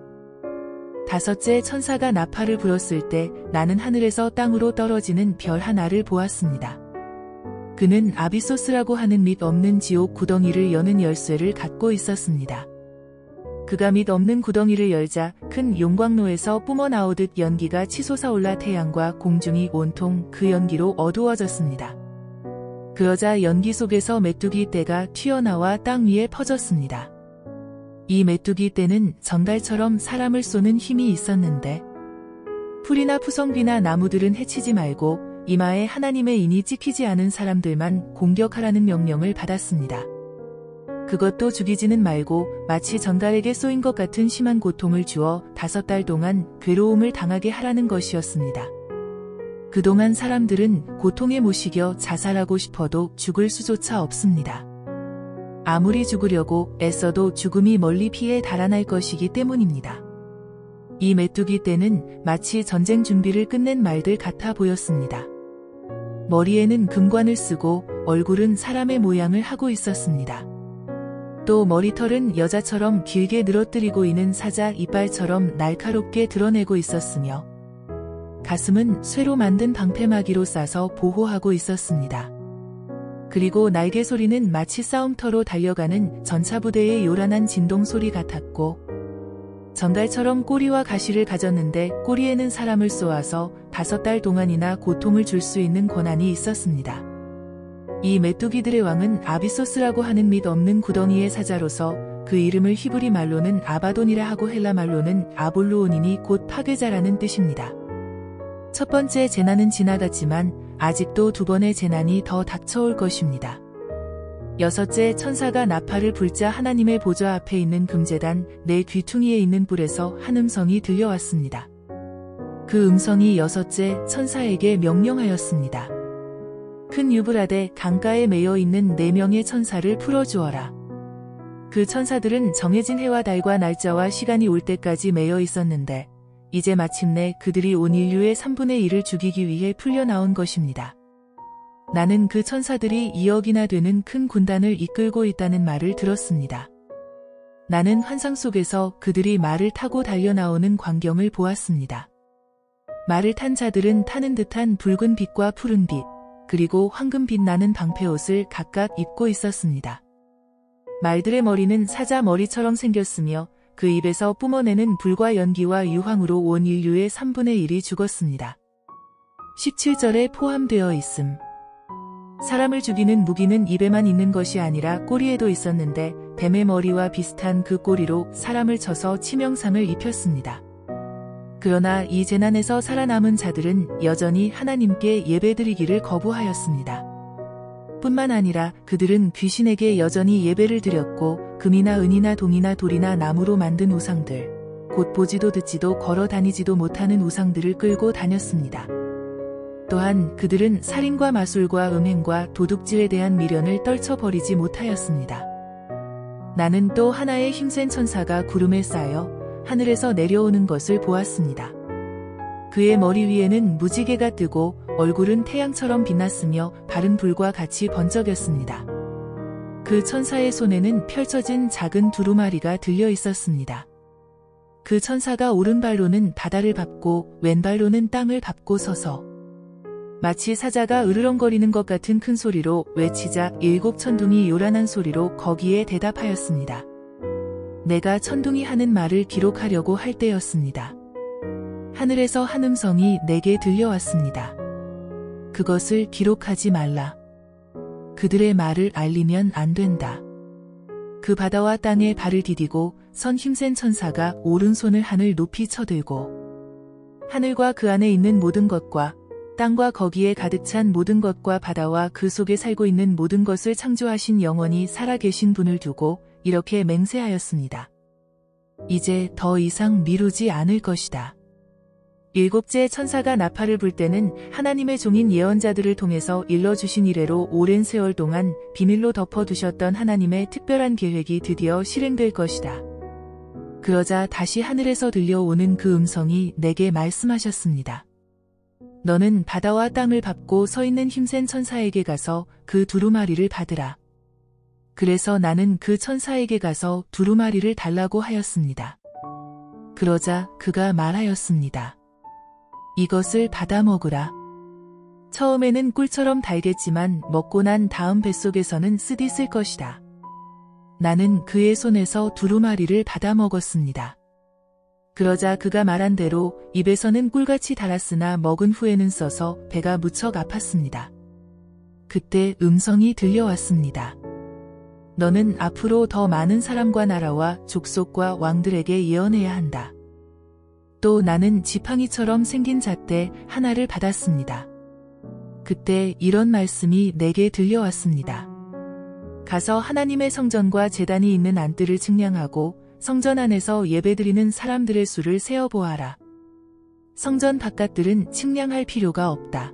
다섯째 천사가 나팔을 불었을 때 나는 하늘에서 땅으로 떨어지는 별 하나를 보았습니다. 그는 아비소스라고 하는 밑 없는 지옥 구덩이를 여는 열쇠를 갖고 있었습니다. 그가 밑 없는 구덩이를 열자 큰 용광로에서 뿜어나오듯 연기가 치솟아올라 태양과 공중이 온통 그 연기로 어두워졌습니다. 그러자 연기 속에서 메뚜기 떼가 튀어나와 땅 위에 퍼졌습니다. 이 메뚜기 떼는 전갈처럼 사람을 쏘는 힘이 있었는데 풀이나 푸성비나 나무들은 해치지 말고 이마에 하나님의 인이 찍히지 않은 사람들만 공격하라는 명령을 받았습니다. 그것도 죽이지는 말고 마치 전갈에게 쏘인 것 같은 심한 고통을 주어 다섯 달 동안 괴로움을 당하게 하라는 것이었습니다. 그동안 사람들은 고통에 못 이겨 자살하고 싶어도 죽을 수조차 없습니다. 아무리 죽으려고 애써도 죽음이 멀리 피해 달아날 것이기 때문입니다. 이 메뚜기 떼는 마치 전쟁 준비를 끝낸 말들 같아 보였습니다. 머리에는 금관을 쓰고 얼굴은 사람의 모양을 하고 있었습니다. 또 머리털은 여자처럼 길게 늘어뜨리고 있는 사자 이빨처럼 날카롭게 드러내고 있었으며 가슴은 쇠로 만든 방패막이로 싸서 보호하고 있었습니다. 그리고 날개 소리는 마치 싸움터로 달려가는 전차부대의 요란한 진동 소리 같았고 전갈처럼 꼬리와 가시를 가졌는데 꼬리에는 사람을 쏘아서 다섯 달 동안이나 고통을 줄 수 있는 권한이 있었습니다. 이 메뚜기들의 왕은 아비소스라고 하는 밑 없는 구덩이의 사자로서 그 이름을 히브리 말로는 아바돈이라 하고 헬라 말로는 아볼루온이니 곧 파괴자라는 뜻입니다. 첫 번째 재난은 지나갔지만 아직도 두 번의 재난이 더 닥쳐올 것입니다. 여섯째 천사가 나팔을 불자 하나님의 보좌 앞에 있는 금제단 내 귀퉁이에 있는 뿔에서 한 음성이 들려왔습니다. 그 음성이 여섯째 천사에게 명령하였습니다. 큰 유브라데 강가에 매여 있는 네 명의 천사를 풀어주어라. 그 천사들은 정해진 해와 달과 날짜와 시간이 올 때까지 매여 있었는데 이제 마침내 그들이 온 인류의 삼분의 일을 죽이기 위해 풀려나온 것입니다. 나는 그 천사들이 이억이나 되는 큰 군단을 이끌고 있다는 말을 들었습니다. 나는 환상 속에서 그들이 말을 타고 달려나오는 광경을 보았습니다. 말을 탄 자들은 타는 듯한 붉은 빛과 푸른 빛, 그리고 황금빛 나는 방패옷을 각각 입고 있었습니다. 말들의 머리는 사자 머리처럼 생겼으며 그 입에서 뿜어내는 불과 연기와 유황으로 온 인류의 삼분의 일이 죽었습니다. 십칠 절에 포함되어 있음. 사람을 죽이는 무기는 입에만 있는 것이 아니라 꼬리에도 있었는데 뱀의 머리와 비슷한 그 꼬리로 사람을 쳐서 치명상을 입혔습니다. 그러나 이 재난에서 살아남은 자들은 여전히 하나님께 예배드리기를 거부하였습니다. 뿐만 아니라 그들은 귀신에게 여전히 예배를 드렸고 금이나 은이나 동이나 돌이나 나무로 만든 우상들, 곧 보지도 듣지도 걸어 다니지도 못하는 우상들을 끌고 다녔습니다. 또한 그들은 살인과 마술과 음행과 도둑질에 대한 미련을 떨쳐버리지 못하였습니다. 나는 또 하나의 힘센 천사가 구름에 쌓여 하늘에서 내려오는 것을 보았습니다. 그의 머리 위에는 무지개가 뜨고 얼굴은 태양처럼 빛났으며 발은 불과 같이 번쩍였습니다. 그 천사의 손에는 펼쳐진 작은 두루마리가 들려 있었습니다. 그 천사가 오른발로는 바다를 밟고 왼발로는 땅을 밟고 서서 마치 사자가 으르렁거리는 것 같은 큰 소리로 외치자 일곱 천둥이 요란한 소리로 거기에 대답하였습니다. 내가 천둥이 하는 말을 기록하려고 할 때였습니다. 하늘에서 한 음성이 내게 들려왔습니다. 그것을 기록하지 말라. 그들의 말을 알리면 안 된다. 그 바다와 땅에 발을 디디고 선 힘센 천사가 오른손을 하늘 높이 쳐들고 하늘과 그 안에 있는 모든 것과 땅과 거기에 가득 찬 모든 것과 바다와 그 속에 살고 있는 모든 것을 창조하신 영원히 살아계신 분을 두고 이렇게 맹세하였습니다. 이제 더 이상 미루지 않을 것이다. 일곱째 천사가 나팔을 불 때는 하나님의 종인 예언자들을 통해서 일러주신 이래로 오랜 세월 동안 비밀로 덮어두셨던 하나님의 특별한 계획이 드디어 실행될 것이다. 그러자 다시 하늘에서 들려오는 그 음성이 내게 말씀하셨습니다. 너는 바다와 땅을 밟고 서 있는 힘센 천사에게 가서 그 두루마리를 받으라. 그래서 나는 그 천사에게 가서 두루마리를 달라고 하였습니다. 그러자 그가 말하였습니다. 이것을 받아 먹으라. 처음에는 꿀처럼 달겠지만 먹고 난 다음 뱃속에서는 쓰디쓸 것이다. 나는 그의 손에서 두루마리를 받아 먹었습니다. 그러자 그가 말한 대로 입에서는 꿀같이 달았으나 먹은 후에는 써서 배가 무척 아팠습니다. 그때 음성이 들려왔습니다. 너는 앞으로 더 많은 사람과 나라와 족속과 왕들에게 예언해야 한다. 또 나는 지팡이처럼 생긴 잣대 하나를 받았습니다. 그때 이런 말씀이 내게 들려왔습니다. 가서 하나님의 성전과 제단이 있는 안뜰을 측량하고 성전 안에서 예배드리는 사람들의 수를 세어보아라. 성전 바깥들은 측량할 필요가 없다.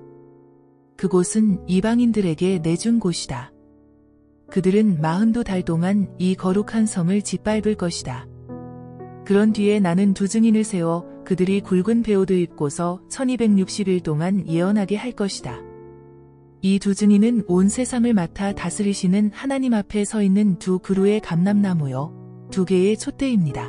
그곳은 이방인들에게 내준 곳이다. 그들은 마흔두 달 동안 이 거룩한 성을 짓밟을 것이다. 그런 뒤에 나는 두 증인을 세워 그들이 굵은 베옷을 입고서 천이백육십 일 동안 예언하게 할 것이다. 이 두 증인은 온 세상을 맡아 다스리시는 하나님 앞에 서 있는 두 그루의 감람나무요, 두 개의 촛대입니다.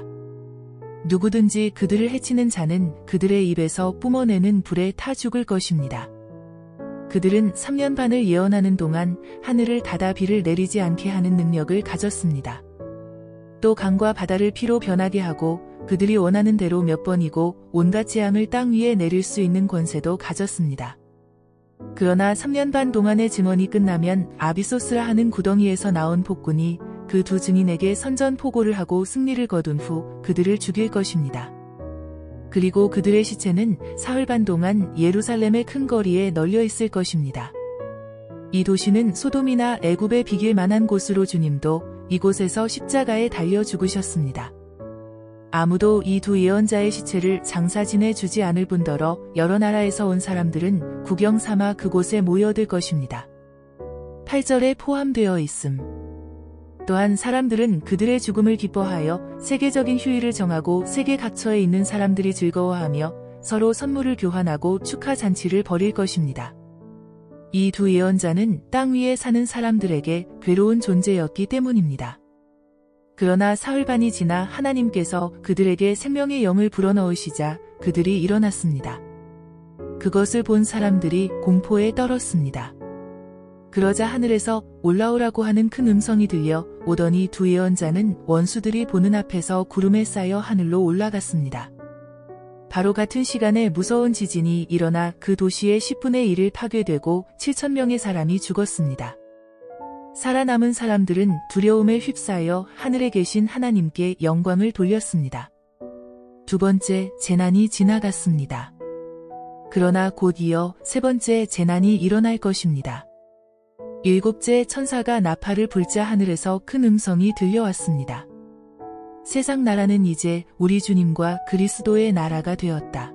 누구든지 그들을 해치는 자는 그들의 입에서 뿜어내는 불에 타 죽을 것입니다. 그들은 삼 년 반을 예언하는 동안 하늘을 닫아 비를 내리지 않게 하는 능력을 가졌습니다. 또 강과 바다를 피로 변하게 하고 그들이 원하는 대로 몇 번이고 온갖 재앙을 땅 위에 내릴 수 있는 권세도 가졌습니다. 그러나 삼 년 반 동안의 증언이 끝나면 아비소스라 하는 구덩이에서 나온 폭군이 그 두 증인에게 선전포고를 하고 승리를 거둔 후 그들을 죽일 것입니다. 그리고 그들의 시체는 사흘 반 동안 예루살렘의 큰 거리에 널려 있을 것입니다. 이 도시는 소돔이나 애굽에 비길 만한 곳으로 주님도 이곳에서 십자가에 달려 죽으셨습니다. 아무도 이 두 예언자의 시체를 장사지내 주지 않을 뿐더러 여러 나라에서 온 사람들은 구경 삼아 그곳에 모여들 것입니다. 팔 절에 포함되어 있음. 또한 사람들은 그들의 죽음을 기뻐하여 세계적인 휴일을 정하고 세계 각처에 있는 사람들이 즐거워하며 서로 선물을 교환하고 축하 잔치를 벌일 것입니다. 이 두 예언자는 땅 위에 사는 사람들에게 괴로운 존재였기 때문입니다. 그러나 사흘 반이 지나 하나님께서 그들에게 생명의 영을 불어넣으시자 그들이 일어났습니다. 그것을 본 사람들이 공포에 떨었습니다. 그러자 하늘에서 올라오라고 하는 큰 음성이 들려 오더니 두 예언자는 원수들이 보는 앞에서 구름에 쌓여 하늘로 올라갔습니다. 바로 같은 시간에 무서운 지진이 일어나 그 도시의 십분의 일을 파괴되고 칠천 명의 사람이 죽었습니다. 살아남은 사람들은 두려움에 휩싸여 하늘에 계신 하나님께 영광을 돌렸습니다. 두 번째 재난이 지나갔습니다. 그러나 곧 이어 세 번째 재난이 일어날 것입니다. 일곱째 천사가 나팔을 불자 하늘에서 큰 음성이 들려왔습니다. 세상 나라는 이제 우리 주님과 그리스도의 나라가 되었다.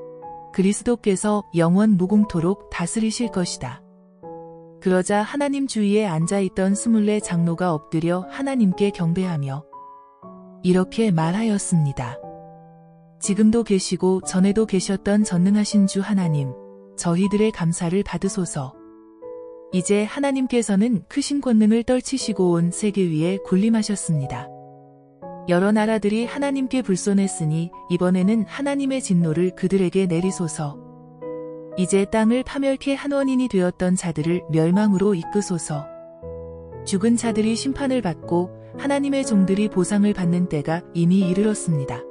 그리스도께서 영원 무궁토록 다스리실 것이다. 그러자 하나님 주위에 앉아있던 스물네 장로가 엎드려 하나님께 경배하며 이렇게 말하였습니다. 지금도 계시고 전에도 계셨던 전능하신 주 하나님, 저희들의 감사를 받으소서. 이제 하나님께서는 크신 권능을 떨치시고 온 세계 위에 군림하셨습니다. 여러 나라들이 하나님께 불손했으니 이번에는 하나님의 진노를 그들에게 내리소서. 이제 땅을 파멸케 한 원인이 되었던 자들을 멸망으로 이끄소서. 죽은 자들이 심판을 받고 하나님의 종들이 보상을 받는 때가 이미 이르렀습니다.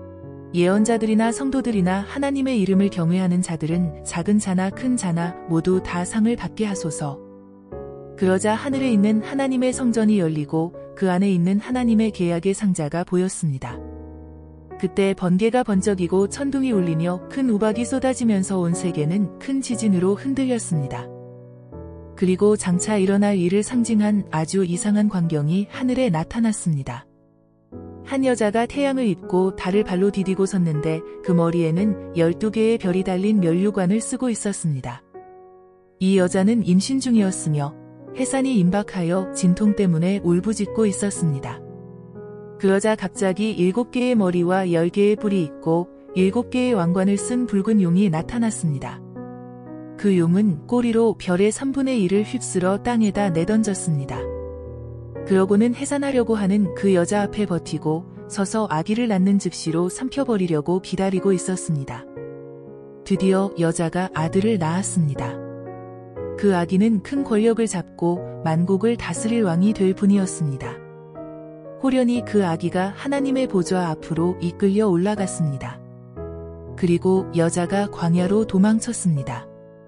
예언자들이나 성도들이나 하나님의 이름을 경외하는 자들은 작은 자나 큰 자나 모두 다 상을 받게 하소서. 그러자 하늘에 있는 하나님의 성전이 열리고 그 안에 있는 하나님의 계약의 상자가 보였습니다. 그때 번개가 번쩍이고 천둥이 울리며 큰 우박이 쏟아지면서 온 세계는 큰 지진으로 흔들렸습니다. 그리고 장차 일어날 일을 상징한 아주 이상한 광경이 하늘에 나타났습니다. 한 여자가 태양을 입고 달을 발로 디디고 섰는데 그 머리에는 열두 개의 별이 달린 면류관을 쓰고 있었습니다. 이 여자는 임신 중이었으며 해산이 임박하여 진통 때문에 울부짖고 있었습니다. 그 여자 갑자기 일곱 개의 머리와 열 개의 뿔이 있고 일곱 개의 왕관을 쓴 붉은 용이 나타났습니다. 그 용은 꼬리로 별의 삼분의 일을 휩쓸어 땅에다 내던졌습니다. 그러고는 해산하려고 하는 그 여자 앞에 버티고 서서 아기를 낳는 즉시로 삼켜버리려고 기다리고 있었습니다. 드디어 여자가 아들을 낳았습니다. 그 아기는 큰 권력을 잡고 만국을 다스릴 왕이 될 분이었습니다. 호련히 그 아기가 하나님의 보좌 앞으로 이끌려 올라갔습니다. 그리고 여자가 광야로 도망쳤습니다.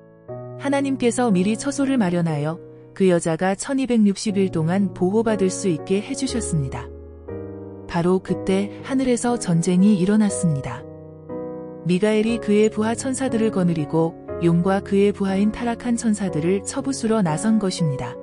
하나님께서 미리 처소를 마련하여 그 여자가 천이백육십 일 동안 보호받을 수 있게 해주셨습니다. 바로 그때 하늘에서 전쟁이 일어났습니다. 미가엘이 그의 부하 천사들을 거느리고 용과 그의 부하인 타락한 천사들을 쳐부수러 나선 것입니다.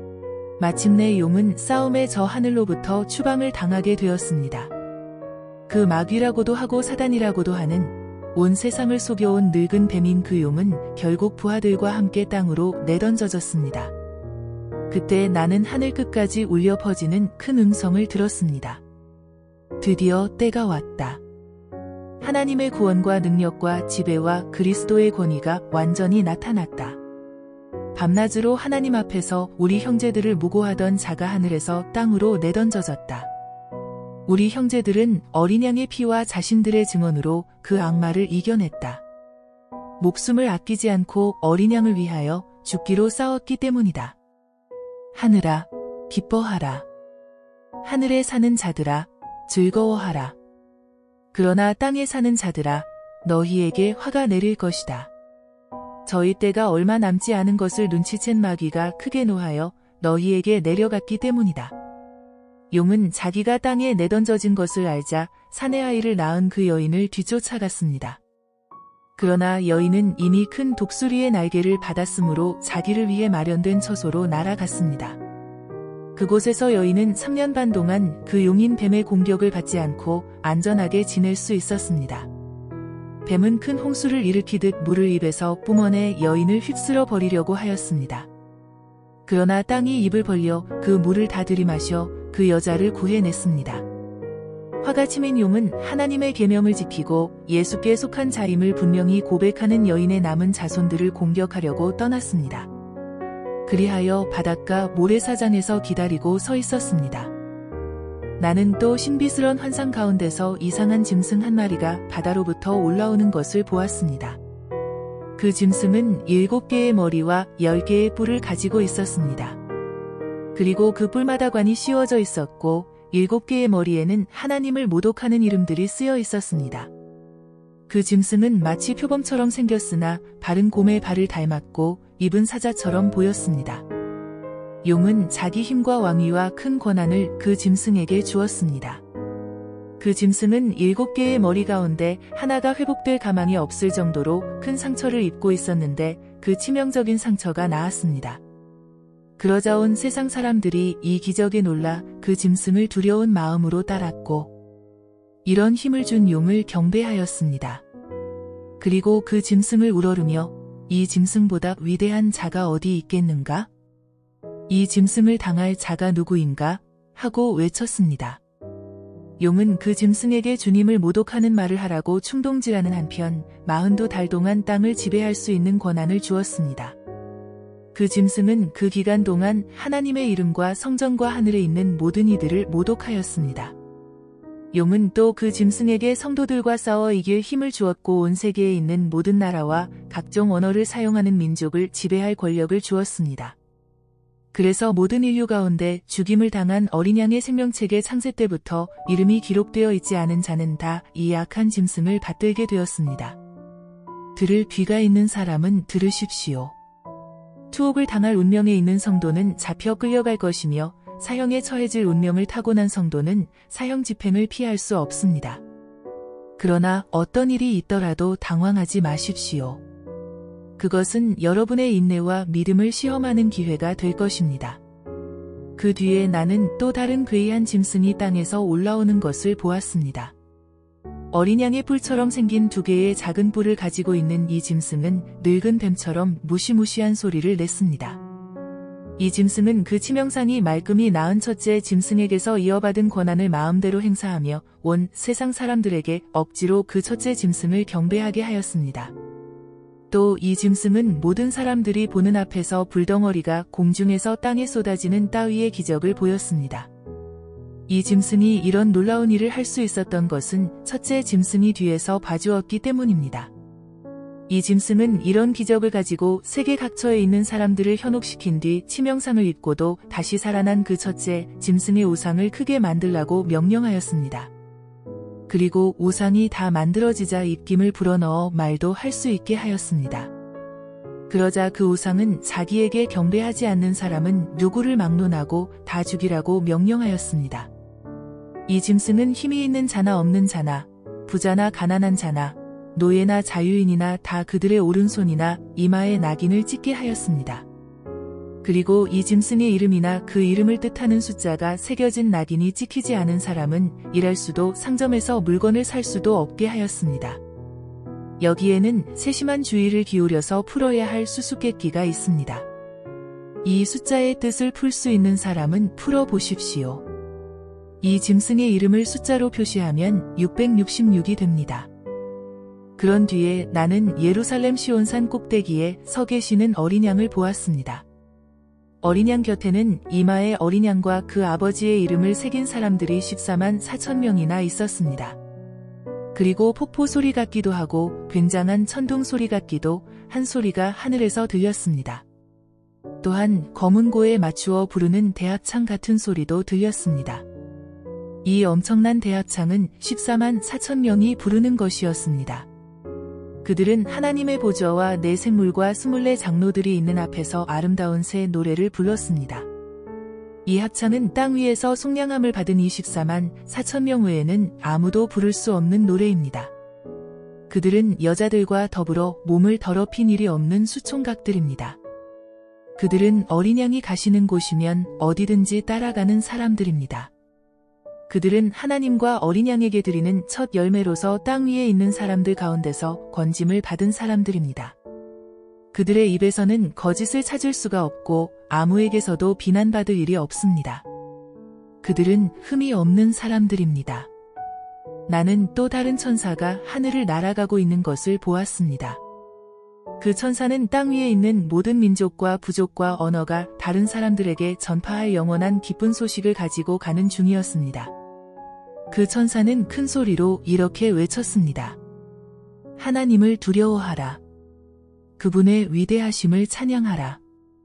마침내 용은 싸움에 저 하늘로부터 추방을 당하게 되었습니다. 그 마귀라고도 하고 사단이라고도 하는 온 세상을 속여온 늙은 뱀인 그 용은 결국 부하들과 함께 땅으로 내던져졌습니다. 그때 나는 하늘 끝까지 울려 퍼지는 큰 음성을 들었습니다. 드디어 때가 왔다. 하나님의 구원과 능력과 지배와 그리스도의 권위가 완전히 나타났다. 밤낮으로 하나님 앞에서 우리 형제들을 무고하던 자가 하늘에서 땅으로 내던져졌다. 우리 형제들은 어린 양의 피와 자신들의 증언으로 그 악마를 이겨냈다. 목숨을 아끼지 않고 어린 양을 위하여 죽기로 싸웠기 때문이다. 하늘아, 기뻐하라. 하늘에 사는 자들아, 즐거워하라. 그러나 땅에 사는 자들아, 너희에게 화가 내릴 것이다. 저희 때가 얼마 남지 않은 것을 눈치챈 마귀가 크게 노하여 너희에게 내려갔기 때문이다. 용은 자기가 땅에 내던져진 것을 알자 사내 아이를 낳은 그 여인을 뒤쫓아갔습니다. 그러나 여인은 이미 큰 독수리의 날개를 받았으므로 자기를 위해 마련된 처소로 날아갔습니다. 그곳에서 여인은 삼 년 반 동안 그 용인 뱀의 공격을 받지 않고 안전하게 지낼 수 있었습니다. 뱀은 큰 홍수를 일으키듯 물을 입에서 뿜어내 여인을 휩쓸어 버리려고 하였습니다. 그러나 땅이 입을 벌려 그 물을 다 들이마셔 그 여자를 구해냈습니다. 화가 치민 용은 하나님의 계명을 지키고 예수께 속한 자임을 분명히 고백하는 여인의 남은 자손들을 공격하려고 떠났습니다. 그리하여 바닷가 모래사장에서 기다리고 서 있었습니다. 나는 또 신비스런 환상 가운데서 이상한 짐승 한 마리가 바다로부터 올라오는 것을 보았습니다. 그 짐승은 일곱 개의 머리와 열 개의 뿔을 가지고 있었습니다. 그리고 그 뿔마다 관이 씌워져 있었고 일곱 개의 머리에는 하나님을 모독하는 이름들이 쓰여 있었습니다. 그 짐승은 마치 표범처럼 생겼으나 바른 곰의 발을 닮았고 입은 사자처럼 보였습니다. 용은 자기 힘과 왕위와 큰 권한을 그 짐승에게 주었습니다. 그 짐승은 일곱 개의 머리 가운데 하나가 회복될 가망이 없을 정도로 큰 상처를 입고 있었는데 그 치명적인 상처가 나았습니다. 그러자 온 세상 사람들이 이 기적에 놀라 그 짐승을 두려운 마음으로 따랐고 이런 힘을 준 용을 경배하였습니다. 그리고 그 짐승을 우러르며 이 짐승보다 위대한 자가 어디 있겠는가? 이 짐승을 당할 자가 누구인가? 하고 외쳤습니다. 용은 그 짐승에게 주님을 모독하는 말을 하라고 충동질하는 한편 마흔두 달 동안 땅을 지배할 수 있는 권한을 주었습니다. 그 짐승은 그 기간 동안 하나님의 이름과 성전과 하늘에 있는 모든 이들을 모독하였습니다. 용은 또 그 짐승에게 성도들과 싸워 이길 힘을 주었고 온 세계에 있는 모든 나라와 각종 언어를 사용하는 민족을 지배할 권력을 주었습니다. 그래서 모든 인류 가운데 죽임을 당한 어린 양의 생명책의 창세 때부터 이름이 기록되어 있지 않은 자는 다 이 악한 짐승을 받들게 되었습니다. 들을 귀가 있는 사람은 들으십시오. 투옥을 당할 운명에 있는 성도는 잡혀 끌려갈 것이며 사형에 처해질 운명을 타고난 성도는 사형 집행을 피할 수 없습니다. 그러나 어떤 일이 있더라도 당황하지 마십시오. 그것은 여러분의 인내와 믿음을 시험하는 기회가 될 것입니다. 그 뒤에 나는 또 다른 괴이한 짐승이 땅에서 올라오는 것을 보았습니다. 어린 양의 뿔처럼 생긴 두 개의 작은 뿔을 가지고 있는 이 짐승은 늙은 뱀처럼 무시무시한 소리를 냈습니다. 이 짐승은 그 치명상이 말끔히 낳은 첫째 짐승에게서 이어받은 권한을 마음대로 행사하며 온 세상 사람들에게 억지로 그 첫째 짐승을 경배하게 하였습니다. 또 이 짐승은 모든 사람들이 보는 앞에서 불덩어리가 공중에서 땅에 쏟아지는 따위의 기적을 보였습니다. 이 짐승이 이런 놀라운 일을 할 수 있었던 것은 첫째 짐승이 뒤에서 봐주었기 때문입니다. 이 짐승은 이런 기적을 가지고 세계 각처에 있는 사람들을 현혹시킨 뒤 치명상을 입고도 다시 살아난 그 첫째 짐승의 우상을 크게 만들라고 명령하였습니다. 그리고 우상이 다 만들어지자 입김을 불어넣어 말도 할 수 있게 하였습니다. 그러자 그 우상은 자기에게 경배하지 않는 사람은 누구를 막론하고 다 죽이라고 명령하였습니다. 이 짐승은 힘이 있는 자나 없는 자나, 부자나 가난한 자나, 노예나 자유인이나 다 그들의 오른손이나 이마에 낙인을 찍게 하였습니다. 그리고 이 짐승의 이름이나 그 이름을 뜻하는 숫자가 새겨진 낙인이 찍히지 않은 사람은 일할 수도 상점에서 물건을 살 수도 없게 하였습니다. 여기에는 세심한 주의를 기울여서 풀어야 할 수수께끼가 있습니다. 이 숫자의 뜻을 풀 수 있는 사람은 풀어보십시오. 이 짐승의 이름을 숫자로 표시하면 육백육십육이 됩니다. 그런 뒤에 나는 예루살렘 시온산 꼭대기에 서 계시는 어린 양을 보았습니다. 어린 양 곁에는 이마에 어린 양과 그 아버지의 이름을 새긴 사람들이 십사만 사천 명이나 있었습니다. 그리고 폭포 소리 같기도 하고 굉장한 천둥 소리 같기도 한 소리가 하늘에서 들렸습니다. 또한 검은 고에 맞추어 부르는 대합창 같은 소리도 들렸습니다. 이 엄청난 대합창은 십사만 사천 명이 부르는 것이었습니다. 그들은 하나님의 보좌와 네 생물과 스물네 장로들이 있는 앞에서 아름다운 새 노래를 불렀습니다. 이 합창은 땅 위에서 속량함을 받은 이십사만 사천 명 외에는 아무도 부를 수 없는 노래입니다. 그들은 여자들과 더불어 몸을 더럽힌 일이 없는 수총각들입니다. 그들은 어린 양이 가시는 곳이면 어디든지 따라가는 사람들입니다. 그들은 하나님과 어린 양에게 드리는 첫 열매로서 땅 위에 있는 사람들 가운데서 건짐을 받은 사람들입니다. 그들의 입에서는 거짓을 찾을 수가 없고 아무에게서도 비난받을 일이 없습니다. 그들은 흠이 없는 사람들입니다. 나는 또 다른 천사가 하늘을 날아가고 있는 것을 보았습니다. 그 천사는 땅 위에 있는 모든 민족과 부족과 언어가 다른 사람들에게 전파할 영원한 기쁜 소식을 가지고 가는 중이었습니다. 그 천사는 큰 소리로 이렇게 외쳤습니다. 하나님을 두려워하라. 그분의 위대하심을 찬양하라.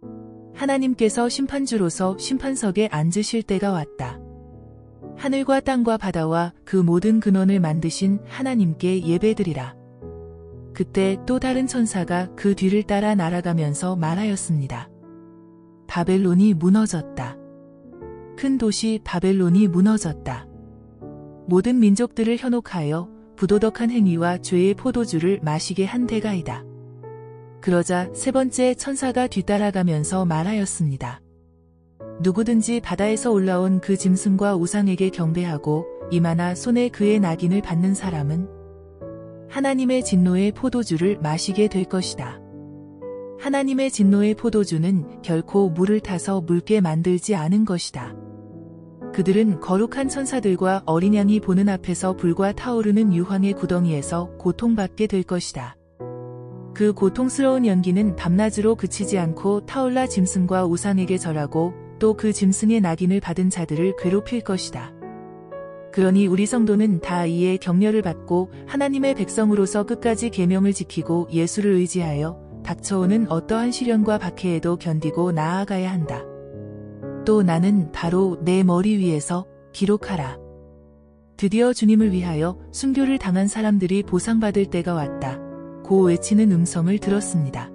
하나님께서 심판주로서 심판석에 앉으실 때가 왔다. 하늘과 땅과 바다와 그 모든 근원을 만드신 하나님께 예배드리라. 그때 또 다른 천사가 그 뒤를 따라 날아가면서 말하였습니다. 바벨론이 무너졌다. 큰 도시 바벨론이 무너졌다. 모든 민족들을 현혹하여 부도덕한 행위와 죄의 포도주를 마시게 한 데가이다. 그러자 세 번째 천사가 뒤따라가면서 말하였습니다. 누구든지 바다에서 올라온 그 짐승과 우상에게 경배하고 이마나 손에 그의 낙인을 받는 사람은 하나님의 진노의 포도주를 마시게 될 것이다. 하나님의 진노의 포도주는 결코 물을 타서 묽게 만들지 않은 것이다. 그들은 거룩한 천사들과 어린 양이 보는 앞에서 불과 타오르는 유황의 구덩이에서 고통받게 될 것이다. 그 고통스러운 연기는 밤낮으로 그치지 않고 타올라 짐승과 우상에게 절하고 또 그 짐승의 낙인을 받은 자들을 괴롭힐 것이다. 그러니 우리 성도는 다 이에 격려를 받고 하나님의 백성으로서 끝까지 계명을 지키고 예수를 의지하여 닥쳐오는 어떠한 시련과 박해에도 견디고 나아가야 한다. 또 나는 바로 내 머리 위에서 기록하라. 드디어 주님을 위하여 순교를 당한 사람들이 보상받을 때가 왔다. 고 외치는 음성을 들었습니다.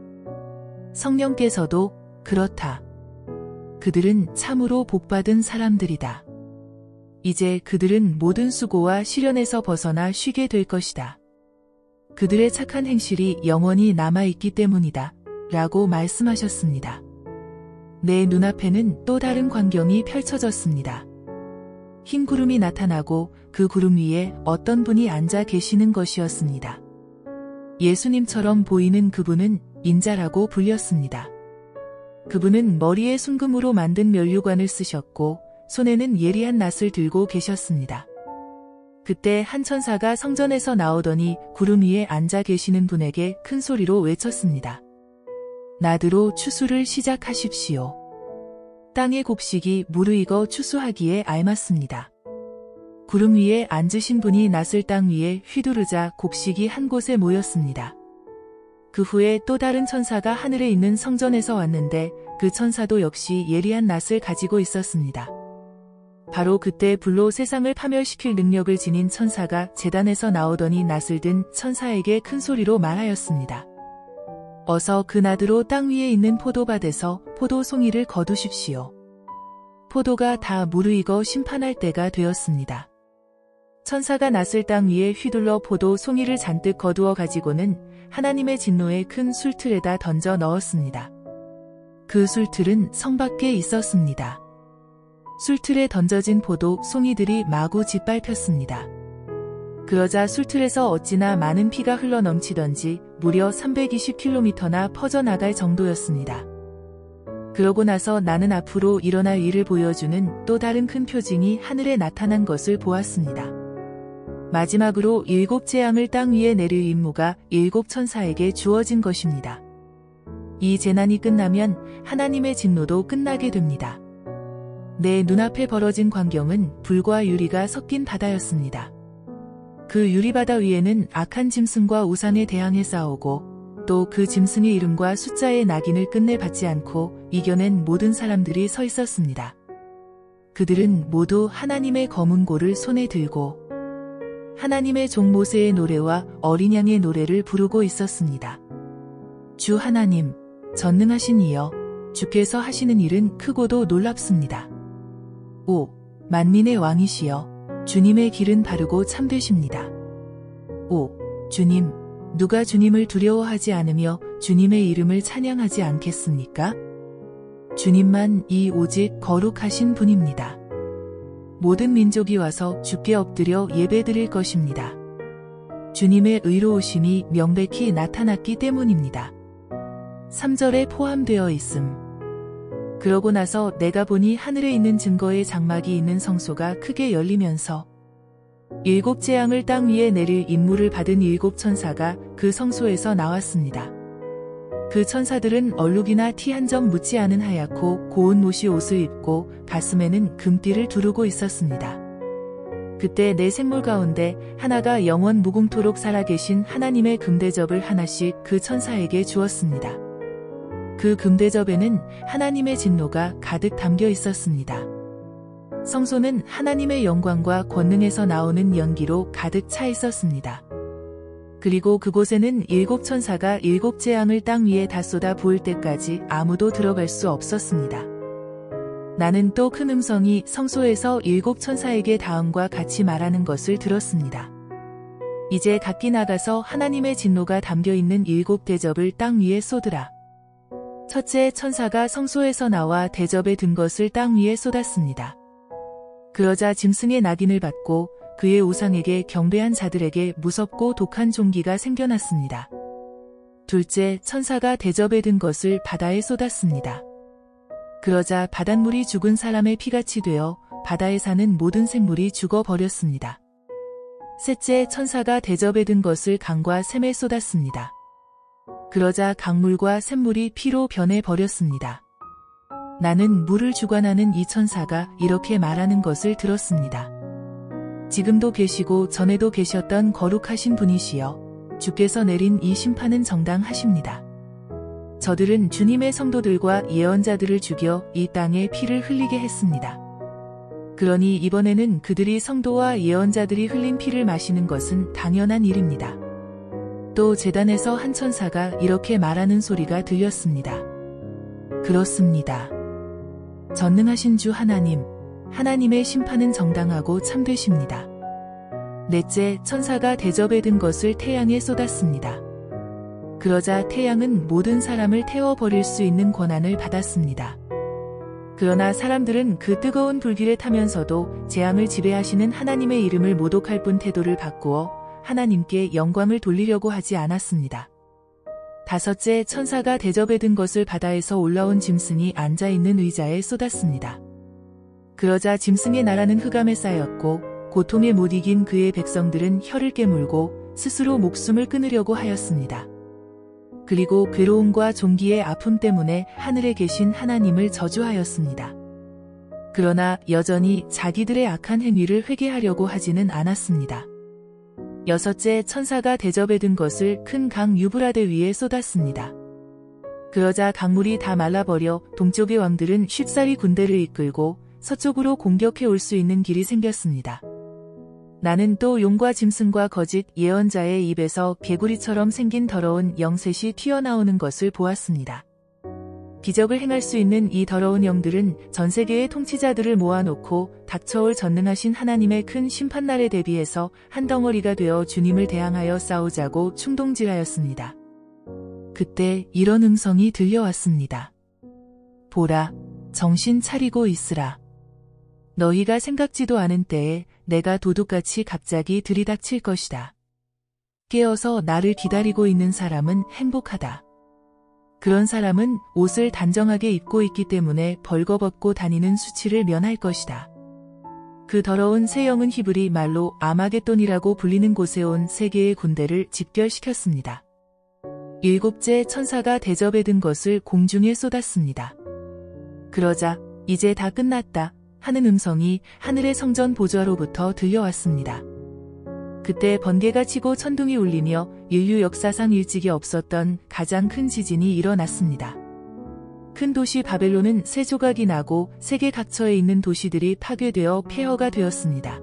성령께서도 그렇다. 그들은 참으로 복받은 사람들이다. 이제 그들은 모든 수고와 시련에서 벗어나 쉬게 될 것이다. 그들의 착한 행실이 영원히 남아있기 때문이다. 라고 말씀하셨습니다. 내 눈앞에는 또 다른 광경이 펼쳐졌습니다. 흰 구름이 나타나고 그 구름 위에 어떤 분이 앉아 계시는 것이었습니다. 예수님처럼 보이는 그분은 인자라고 불렸습니다. 그분은 머리에 순금으로 만든 면류관을 쓰셨고 손에는 예리한 낫을 들고 계셨습니다. 그때 한 천사가 성전에서 나오더니 구름 위에 앉아 계시는 분에게 큰 소리로 외쳤습니다. 나드로 추수를 시작하십시오. 땅의 곡식이 무르익어 추수하기에 알맞습니다. 구름 위에 앉으신 분이 낫을 땅 위에 휘두르자 곡식이 한 곳에 모였습니다. 그 후에 또 다른 천사가 하늘에 있는 성전에서 왔는데 그 천사도 역시 예리한 낫을 가지고 있었습니다. 바로 그때 불로 세상을 파멸시킬 능력을 지닌 천사가 제단에서 나오더니 낫을 든 천사에게 큰 소리로 말하였습니다. 어서 그 나드로 땅 위에 있는 포도밭에서 포도 송이를 거두십시오. 포도가 다 무르익어 심판할 때가 되었습니다. 천사가 낫을 땅 위에 휘둘러 포도 송이를 잔뜩 거두어 가지고는 하나님의 진노의 큰 술틀에다 던져 넣었습니다. 그 술틀은 성 밖에 있었습니다. 술틀에 던져진 포도 송이들이 마구 짓밟혔습니다. 그러자 술틀에서 어찌나 많은 피가 흘러넘치던지 무려 삼백이십 킬로미터나 퍼져나갈 정도였습니다. 그러고 나서 나는 앞으로 일어날 일을 보여주는 또 다른 큰 표징이 하늘에 나타난 것을 보았습니다. 마지막으로 일곱 재앙을 땅 위에 내릴 임무가 일곱 천사에게 주어진 것입니다. 이 재난이 끝나면 하나님의 진노도 끝나게 됩니다. 내 눈앞에 벌어진 광경은 불과 유리가 섞인 바다였습니다. 그 유리바다 위에는 악한 짐승과 우상에 대항해 싸우고 또 그 짐승의 이름과 숫자의 낙인을 끝내 받지 않고 이겨낸 모든 사람들이 서 있었습니다. 그들은 모두 하나님의 검은 골을 손에 들고 하나님의 종 모세의 노래와 어린 양의 노래를 부르고 있었습니다. 주 하나님, 전능하신 이여, 주께서 하시는 일은 크고도 놀랍습니다. 오, 만민의 왕이시여, 주님의 길은 바르고 참되십니다. 오, 주님, 누가 주님을 두려워하지 않으며 주님의 이름을 찬양하지 않겠습니까? 주님만 이 오직 거룩하신 분입니다. 모든 민족이 와서 주께 엎드려 예배드릴 것입니다. 주님의 의로우심이 명백히 나타났기 때문입니다. 삼 절에 포함되어 있음. 그러고 나서 내가 보니 하늘에 있는 증거의 장막이 있는 성소가 크게 열리면서 일곱 재앙을 땅 위에 내릴 임무를 받은 일곱 천사가 그 성소에서 나왔습니다. 그 천사들은 얼룩이나 티 한 점 묻지 않은 하얗고 고운 못이 옷을 입고 가슴에는 금띠를 두르고 있었습니다. 그때 네 생물 가운데 하나가 영원 무궁토록 살아계신 하나님의 금대접을 하나씩 그 천사에게 주었습니다. 그 금대접에는 하나님의 진노가 가득 담겨 있었습니다. 성소는 하나님의 영광과 권능에서 나오는 연기로 가득 차 있었습니다. 그리고 그곳에는 일곱 천사가 일곱 재앙을 땅 위에 다 쏟아 부을 때까지 아무도 들어갈 수 없었습니다. 나는 또 큰 음성이 성소에서 일곱 천사에게 다음과 같이 말하는 것을 들었습니다. 이제 각기 나가서 하나님의 진노가 담겨있는 일곱 대접을 땅 위에 쏟으라. 첫째 천사가 성소에서 나와 대접에 든 것을 땅 위에 쏟았습니다. 그러자 짐승의 낙인을 받고 그의 우상에게 경배한 자들에게 무섭고 독한 종기가 생겨났습니다. 둘째 천사가 대접에 든 것을 바다에 쏟았습니다. 그러자 바닷물이 죽은 사람의 피같이 되어 바다에 사는 모든 생물이 죽어버렸습니다. 셋째 천사가 대접에 든 것을 강과 샘에 쏟았습니다. 그러자 강물과 샘물이 피로 변해버렸습니다. 나는 물을 주관하는 이 천사가 이렇게 말하는 것을 들었습니다. 지금도 계시고 전에도 계셨던 거룩하신 분이시여, 주께서 내린 이 심판은 정당하십니다. 저들은 주님의 성도들과 예언자들을 죽여 이 땅에 피를 흘리게 했습니다. 그러니 이번에는 그들이 성도와 예언자들이 흘린 피를 마시는 것은 당연한 일입니다. 또 제단에서 한 천사가 이렇게 말하는 소리가 들렸습니다. 그렇습니다. 전능하신 주 하나님, 하나님의 심판은 정당하고 참되십니다. 넷째 천사가 대접에 든 것을 태양에 쏟았습니다. 그러자 태양은 모든 사람을 태워버릴 수 있는 권한을 받았습니다. 그러나 사람들은 그 뜨거운 불길에 타면서도 재앙을 지배하시는 하나님의 이름을 모독할 뿐 태도를 바꾸어 하나님께 영광을 돌리려고 하지 않았습니다. 다섯째, 천사가 대접에 든 것을 바다에서 올라온 짐승이 앉아있는 의자에 쏟았습니다. 그러자 짐승의 나라는 흑암에 쌓였고 고통에 못 이긴 그의 백성들은 혀를 깨물고 스스로 목숨을 끊으려고 하였습니다. 그리고 괴로움과 종기의 아픔 때문에 하늘에 계신 하나님을 저주하였습니다. 그러나 여전히 자기들의 악한 행위를 회개하려고 하지는 않았습니다. 여섯째, 천사가 대접에 든 것을 큰 강 유브라데 위에 쏟았습니다. 그러자 강물이 다 말라버려 동쪽의 왕들은 쉽사리 군대를 이끌고 서쪽으로 공격해 올 수 있는 길이 생겼습니다. 나는 또 용과 짐승과 거짓 예언자의 입에서 개구리처럼 생긴 더러운 영셋이 튀어나오는 것을 보았습니다. 기적을 행할 수 있는 이 더러운 영들은 전 세계의 통치자들을 모아놓고 닥쳐올 전능하신 하나님의 큰 심판날에 대비해서 한 덩어리가 되어 주님을 대항하여 싸우자고 충동질하였습니다. 그때 이런 음성이 들려왔습니다. 보라, 정신 차리고 있으라. 너희가 생각지도 않은 때에 내가 도둑같이 갑자기 들이닥칠 것이다. 깨어서 나를 기다리고 있는 사람은 행복하다. 그런 사람은 옷을 단정하게 입고 있기 때문에 벌거벗고 다니는 수치를 면할 것이다. 그 더러운 새 영은 히브리 말로 아마겟돈이라고 불리는 곳에 온 세 개의 군대를 집결시켰습니다. 일곱째, 천사가 대접에 든 것을 공중에 쏟았습니다. 그러자 이제 다 끝났다 하는 음성이 하늘의 성전 보좌로부터 들려왔습니다. 그때 번개가 치고 천둥이 울리며 인류 역사상 일찍이 없었던 가장 큰 지진이 일어났습니다. 큰 도시 바벨론은 세 조각이 나고 세계 각처에 있는 도시들이 파괴되어 폐허가 되었습니다.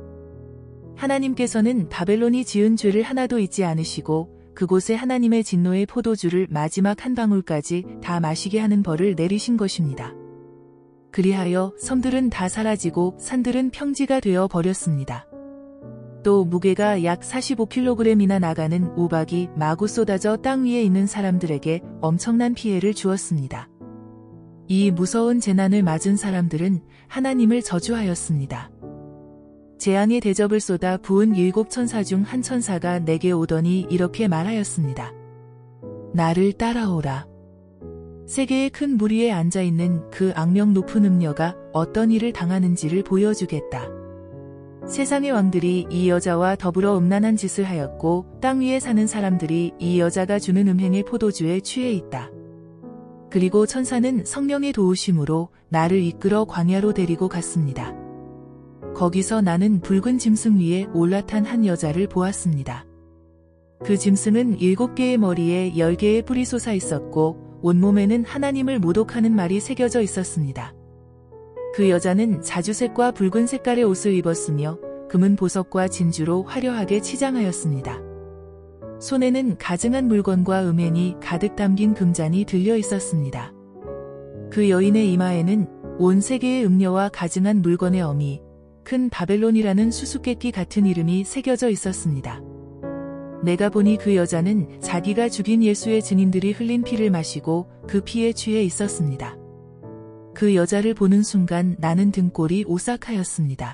하나님께서는 바벨론이 지은 죄를 하나도 잊지 않으시고 그곳에 하나님의 진노의 포도주를 마지막 한 방울까지 다 마시게 하는 벌을 내리신 것입니다. 그리하여 섬들은 다 사라지고 산들은 평지가 되어 버렸습니다. 또 무게가 약 사십오 킬로그램이나 나가는 우박이 마구 쏟아져 땅 위에 있는 사람들에게 엄청난 피해를 주었습니다. 이 무서운 재난을 맞은 사람들은 하나님을 저주하였습니다. 재앙의 대접을 쏟아 부은 일곱 천사 중 한 천사가 내게 오더니 이렇게 말하였습니다. 나를 따라오라. 세계의 큰 물 위에 앉아있는 그 악명 높은 음녀가 어떤 일을 당하는지를 보여주겠다. 세상의 왕들이 이 여자와 더불어 음란한 짓을 하였고 땅 위에 사는 사람들이 이 여자가 주는 음행의 포도주에 취해 있다. 그리고 천사는 성령의 도우심으로 나를 이끌어 광야로 데리고 갔습니다. 거기서 나는 붉은 짐승 위에 올라탄 한 여자를 보았습니다. 그 짐승은 일곱 개의 머리에 열 개의 뿔이 솟아 있었고 온몸에는 하나님을 모독하는 말이 새겨져 있었습니다. 그 여자는 자주색과 붉은 색깔의 옷을 입었으며 금은 보석과 진주로 화려하게 치장하였습니다. 손에는 가증한 물건과 음행이 가득 담긴 금잔이 들려 있었습니다. 그 여인의 이마에는 온 세계의 음녀와 가증한 물건의 어미, 큰 바벨론이라는 수수께끼 같은 이름이 새겨져 있었습니다. 내가 보니 그 여자는 자기가 죽인 예수의 증인들이 흘린 피를 마시고 그 피에 취해 있었습니다. 그 여자를 보는 순간 나는 등골이 오싹하였습니다.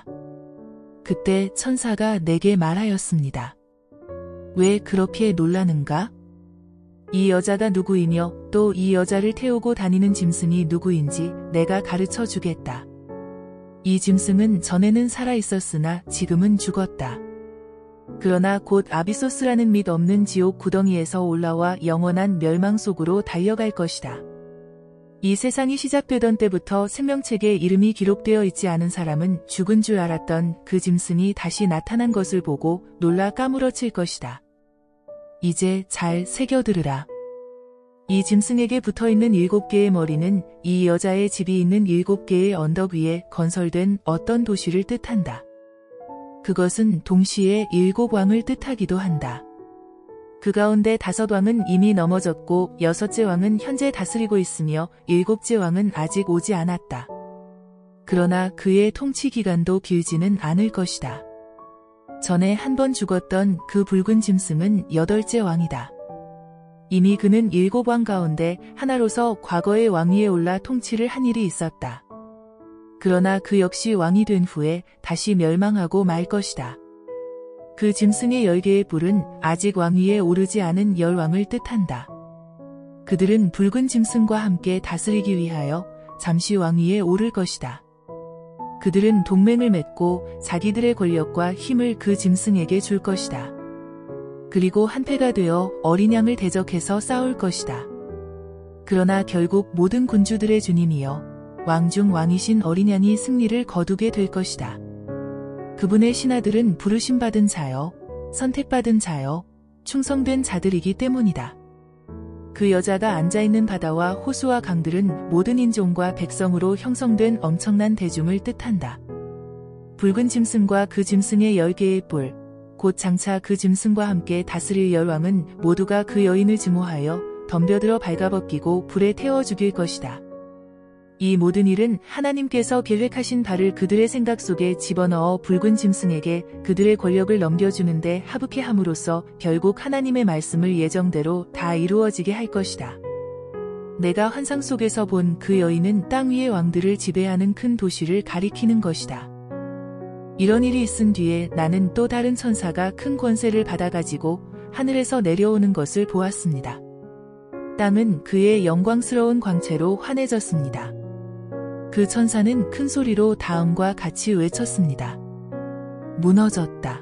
그때 천사가 내게 말하였습니다. 왜 그렇게 놀라는가? 이 여자가 누구이며 또 이 여자를 태우고 다니는 짐승이 누구인지 내가 가르쳐 주겠다. 이 짐승은 전에는 살아 있었으나 지금은 죽었다. 그러나 곧 아비소스라는 밑 없는 지옥 구덩이에서 올라와 영원한 멸망 속으로 달려갈 것이다. 이 세상이 시작되던 때부터 생명책에 이름이 기록되어 있지 않은 사람은 죽은 줄 알았던 그 짐승이 다시 나타난 것을 보고 놀라 까무러칠 것이다. 이제 잘 새겨들으라. 이 짐승에게 붙어있는 일곱 개의 머리는 이 여자의 집이 있는 일곱 개의 언덕 위에 건설된 어떤 도시를 뜻한다. 그것은 동시에 일곱 왕을 뜻하기도 한다. 그 가운데 다섯 왕은 이미 넘어졌고 여섯째 왕은 현재 다스리고 있으며 일곱째 왕은 아직 오지 않았다. 그러나 그의 통치 기간도 길지는 않을 것이다. 전에 한 번 죽었던 그 붉은 짐승은 여덟째 왕이다. 이미 그는 일곱 왕 가운데 하나로서 과거의 왕위에 올라 통치를 한 일이 있었다. 그러나 그 역시 왕이 된 후에 다시 멸망하고 말 것이다. 그 짐승의 열 개의 뿔은 아직 왕위에 오르지 않은 열왕을 뜻한다. 그들은 붉은 짐승과 함께 다스리기 위하여 잠시 왕위에 오를 것이다. 그들은 동맹을 맺고 자기들의 권력과 힘을 그 짐승에게 줄 것이다. 그리고 한패가 되어 어린 양을 대적해서 싸울 것이다. 그러나 결국 모든 군주들의 주님이여 왕중 왕이신 어린 양이 승리를 거두게 될 것이다. 그분의 신하들은 부르심받은 자여, 선택받은 자여, 충성된 자들이기 때문이다. 그 여자가 앉아있는 바다와 호수와 강들은 모든 인종과 백성으로 형성된 엄청난 대중을 뜻한다. 붉은 짐승과 그 짐승의 열 개의 뿔, 곧 장차 그 짐승과 함께 다스릴 열왕은 모두가 그 여인을 증오하여 덤벼들어 발가벗기고 불에 태워 죽일 것이다. 이 모든 일은 하나님께서 계획하신 바를 그들의 생각 속에 집어넣어 붉은 짐승에게 그들의 권력을 넘겨주는데 하부케 함으로써 결국 하나님의 말씀을 예정대로 다 이루어지게 할 것이다. 내가 환상 속에서 본 그 여인은 땅 위의 왕들을 지배하는 큰 도시를 가리키는 것이다. 이런 일이 있은 뒤에 나는 또 다른 천사가 큰 권세를 받아가지고 하늘에서 내려오는 것을 보았습니다. 땅은 그의 영광스러운 광채로 환해졌습니다. 그 천사는 큰 소리로 다음과 같이 외쳤습니다. 무너졌다.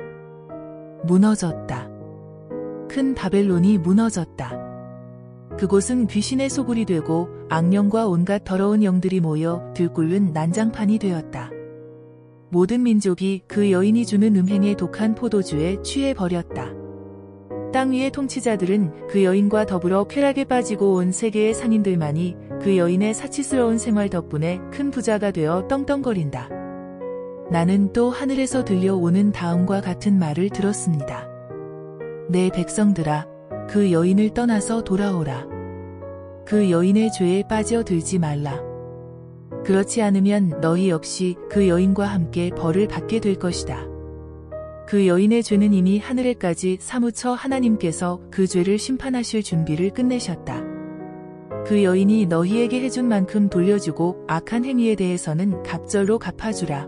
무너졌다. 큰 바벨론이 무너졌다. 그곳은 귀신의 소굴이 되고 악령과 온갖 더러운 영들이 모여 들끓는 난장판이 되었다. 모든 민족이 그 여인이 주는 음행의 독한 포도주에 취해버렸다. 땅 위의 통치자들은 그 여인과 더불어 쾌락에 빠지고 온 세계의 상인들만이 그 여인의 사치스러운 생활 덕분에 큰 부자가 되어 떵떵거린다. 나는 또 하늘에서 들려오는 다음과 같은 말을 들었습니다. 내 백성들아, 그 여인을 떠나서 돌아오라. 그 여인의 죄에 빠져들지 말라. 그렇지 않으면 너희 역시 그 여인과 함께 벌을 받게 될 것이다. 그 여인의 죄는 이미 하늘에까지 사무쳐 하나님께서 그 죄를 심판하실 준비를 끝내셨다. 그 여인이 너희에게 해준 만큼 돌려주고 악한 행위에 대해서는 갑절로 갚아주라.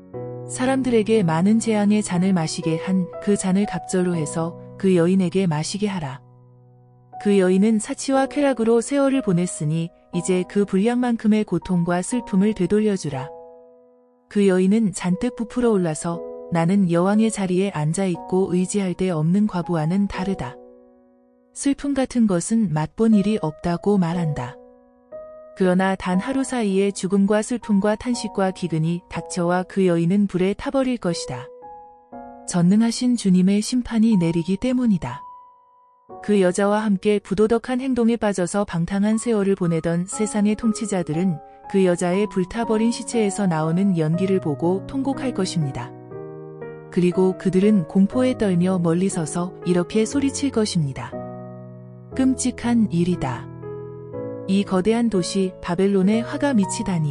사람들에게 많은 재앙의 잔을 마시게 한 그 잔을 갑절로 해서 그 여인에게 마시게 하라. 그 여인은 사치와 쾌락으로 세월을 보냈으니 이제 그 분량만큼의 고통과 슬픔을 되돌려주라. 그 여인은 잔뜩 부풀어 올라서 나는 여왕의 자리에 앉아있고 의지할 데 없는 과부와는 다르다. 슬픔 같은 것은 맛본 일이 없다고 말한다. 그러나 단 하루 사이에 죽음과 슬픔과 탄식과 기근이 닥쳐와 그 여인은 불에 타버릴 것이다. 전능하신 주님의 심판이 내리기 때문이다. 그 여자와 함께 부도덕한 행동에 빠져서 방탕한 세월을 보내던 세상의 통치자들은 그 여자의 불타버린 시체에서 나오는 연기를 보고 통곡할 것입니다. 그리고 그들은 공포에 떨며 멀리 서서 이렇게 소리칠 것입니다. 끔찍한 일이다. 이 거대한 도시 바벨론에 화가 미치다니.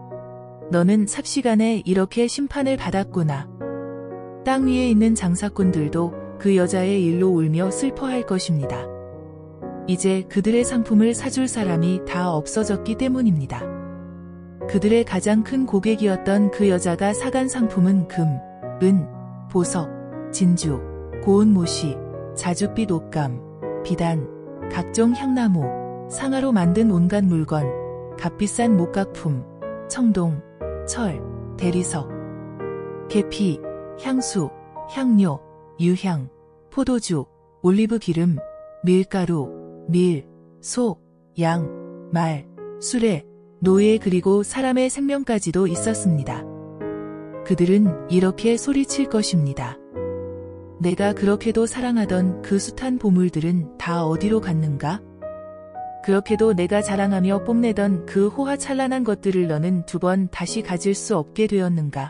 너는 삽시간에 이렇게 심판을 받았구나. 땅 위에 있는 장사꾼들도 그 여자의 일로 울며 슬퍼할 것입니다. 이제 그들의 상품을 사줄 사람이 다 없어졌기 때문입니다. 그들의 가장 큰 고객이었던 그 여자가 사간 상품은 금, 은, 보석, 진주, 고운 모시, 자줏빛 옷감, 비단, 각종 향나무, 상아로 만든 온갖 물건, 값비싼 목각품, 청동, 철, 대리석, 계피, 향수, 향료, 유향, 포도주, 올리브 기름, 밀가루, 밀, 소, 양, 말, 수레, 노예 그리고 사람의 생명까지도 있었습니다. 그들은 이렇게 소리칠 것입니다. 내가 그렇게도 사랑하던 그 숱한 보물들은 다 어디로 갔는가? 그렇게도 내가 자랑하며 뽐내던 그 호화찬란한 것들을 너는 두 번 다시 가질 수 없게 되었는가?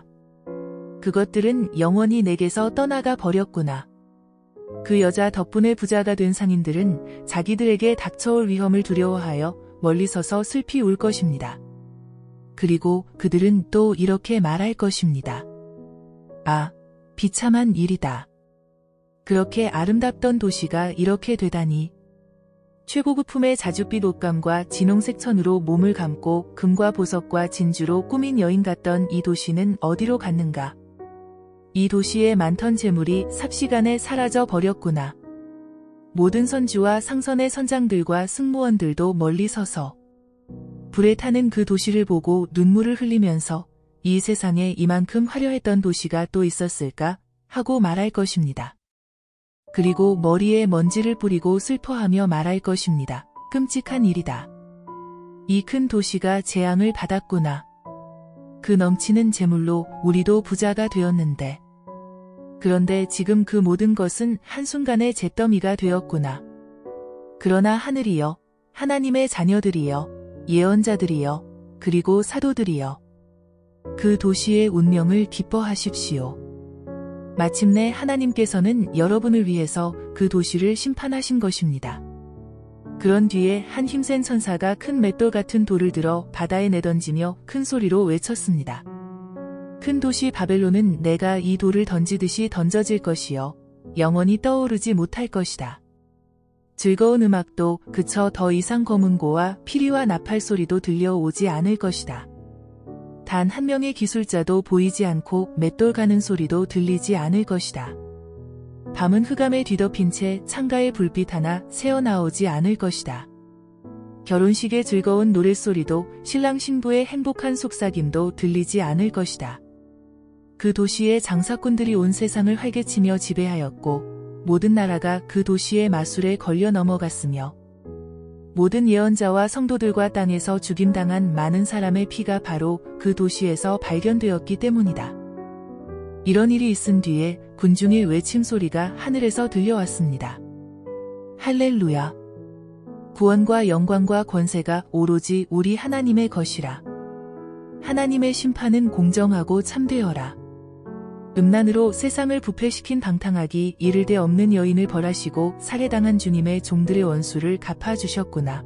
그것들은 영원히 내게서 떠나가 버렸구나. 그 여자 덕분에 부자가 된 상인들은 자기들에게 닥쳐올 위험을 두려워하여 멀리 서서 슬피 울 것입니다. 그리고 그들은 또 이렇게 말할 것입니다. 아, 비참한 일이다. 그렇게 아름답던 도시가 이렇게 되다니. 최고급품의 자줏빛 옷감과 진홍색 천으로 몸을 감고 금과 보석과 진주로 꾸민 여인 같던 이 도시는 어디로 갔는가? 이 도시의 많던 재물이 삽시간에 사라져 버렸구나. 모든 선주와 상선의 선장들과 승무원들도 멀리 서서 불에 타는 그 도시를 보고 눈물을 흘리면서 이 세상에 이만큼 화려했던 도시가 또 있었을까 하고 말할 것입니다. 그리고 머리에 먼지를 뿌리고 슬퍼하며 말할 것입니다. 끔찍한 일이다. 이 큰 도시가 재앙을 받았구나. 그 넘치는 재물로 우리도 부자가 되었는데. 그런데 지금 그 모든 것은 한순간에 잿더미가 되었구나. 그러나 하늘이여, 하나님의 자녀들이여, 예언자들이여, 그리고 사도들이여. 그 도시의 운명을 기뻐하십시오. 마침내 하나님께서는 여러분을 위해서 그 도시를 심판하신 것입니다. 그런 뒤에 한 힘센 천사가 큰 맷돌 같은 돌을 들어 바다에 내던지며 큰 소리로 외쳤습니다. 큰 도시 바벨론은 내가 이 돌을 던지듯이 던져질 것이요 영원히 떠오르지 못할 것이다. 즐거운 음악도 그쳐 더 이상 검은고와 피리와 나팔 소리도 들려오지 않을 것이다. 단 한 명의 기술자도 보이지 않고 맷돌 가는 소리도 들리지 않을 것이다. 밤은 흑암에 뒤덮인 채 창가에 불빛 하나 새어나오지 않을 것이다. 결혼식의 즐거운 노랫소리도 신랑 신부의 행복한 속삭임도 들리지 않을 것이다. 그 도시의 장사꾼들이 온 세상을 활개치며 지배하였고 모든 나라가 그 도시의 마술에 걸려 넘어갔으며 모든 예언자와 성도들과 땅에서 죽임당한 많은 사람의 피가 바로 그 도시에서 발견되었기 때문이다. 이런 일이 있은 뒤에 군중의 외침 소리가 하늘에서 들려왔습니다. 할렐루야! 구원과 영광과 권세가 오로지 우리 하나님의 것이라. 하나님의 심판은 공정하고 참되어라. 음란으로 세상을 부패시킨 방탕하기 이를 데 없는 여인을 벌하시고 살해당한 주님의 종들의 원수를 갚아주셨구나.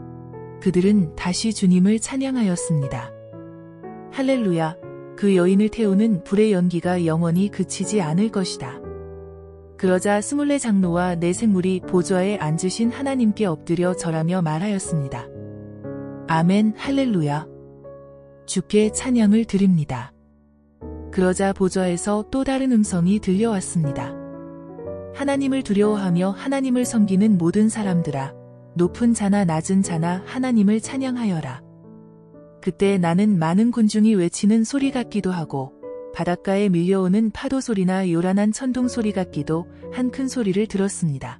그들은 다시 주님을 찬양하였습니다. 할렐루야! 그 여인을 태우는 불의 연기가 영원히 그치지 않을 것이다. 그러자 스물네 장로와 네 생물이 보좌에 앉으신 하나님께 엎드려 절하며 말하였습니다. 아멘, 할렐루야! 주께 찬양을 드립니다. 그러자 보좌에서 또 다른 음성이 들려왔습니다. 하나님을 두려워하며 하나님을 섬기는 모든 사람들아, 높은 자나 낮은 자나 하나님을 찬양하여라. 그때 나는 많은 군중이 외치는 소리 같기도 하고 바닷가에 밀려오는 파도 소리나 요란한 천둥 소리 같기도 한 큰 소리를 들었습니다.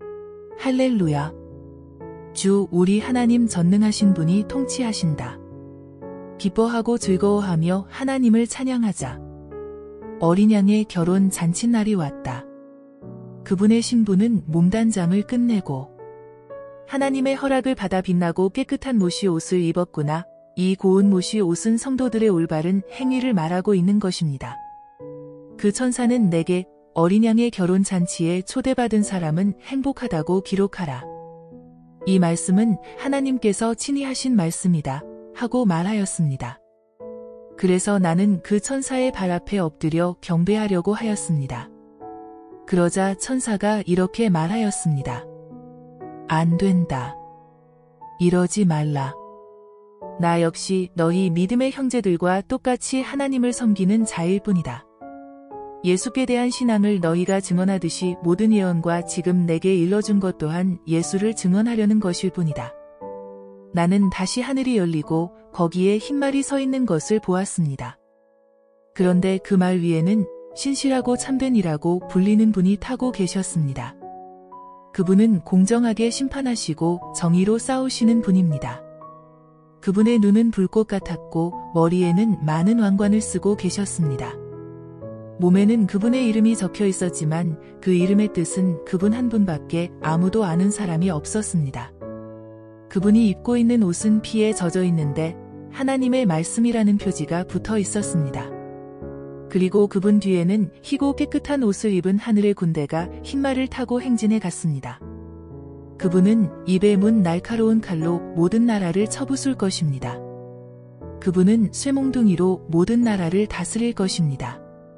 할렐루야! 주 우리 하나님 전능하신 분이 통치하신다. 기뻐하고 즐거워하며 하나님을 찬양하자. 어린 양의 결혼 잔칫날이 왔다. 그분의 신부는 몸단장을 끝내고 하나님의 허락을 받아 빛나고 깨끗한 모시 옷을 입었구나. 이 고운 모시 옷은 성도들의 올바른 행위를 말하고 있는 것입니다. 그 천사는 내게 어린 양의 결혼 잔치에 초대받은 사람은 행복하다고 기록하라. 이 말씀은 하나님께서 친히 하신 말씀이다. 하고 말하였습니다. 그래서 나는 그 천사의 발 앞에 엎드려 경배하려고 하였습니다. 그러자 천사가 이렇게 말하였습니다. 안 된다. 이러지 말라. 나 역시 너희 믿음의 형제들과 똑같이 하나님을 섬기는 자일 뿐이다. 예수께 대한 신앙을 너희가 증언하듯이 모든 예언과 지금 내게 일러준 것 또한 예수를 증언하려는 것일 뿐이다. 나는 다시 하늘이 열리고 거기에 흰말이 서 있는 것을 보았습니다. 그런데 그 말 위에는 신실하고 참된 이라고 불리는 분이 타고 계셨습니다. 그분은 공정하게 심판하시고 정의로 싸우시는 분입니다. 그분의 눈은 불꽃 같았고 머리에는 많은 왕관을 쓰고 계셨습니다. 몸에는 그분의 이름이 적혀 있었지만 그 이름의 뜻은 그분 한 분밖에 아무도 아는 사람이 없었습니다. 그분이 입고 있는 옷은 피에 젖어 있는데 하나님의 말씀이라는 표지가 붙어 있었습니다. 그리고 그분 뒤에는 희고 깨끗한 옷을 입은 하늘의 군대가 흰말을 타고 행진해 갔습니다. 그분은 입에 문 날카로운 칼로 모든 나라를 쳐부술 것입니다. 그분은 쇠몽둥이로 모든 나라를 다스릴 것입니다.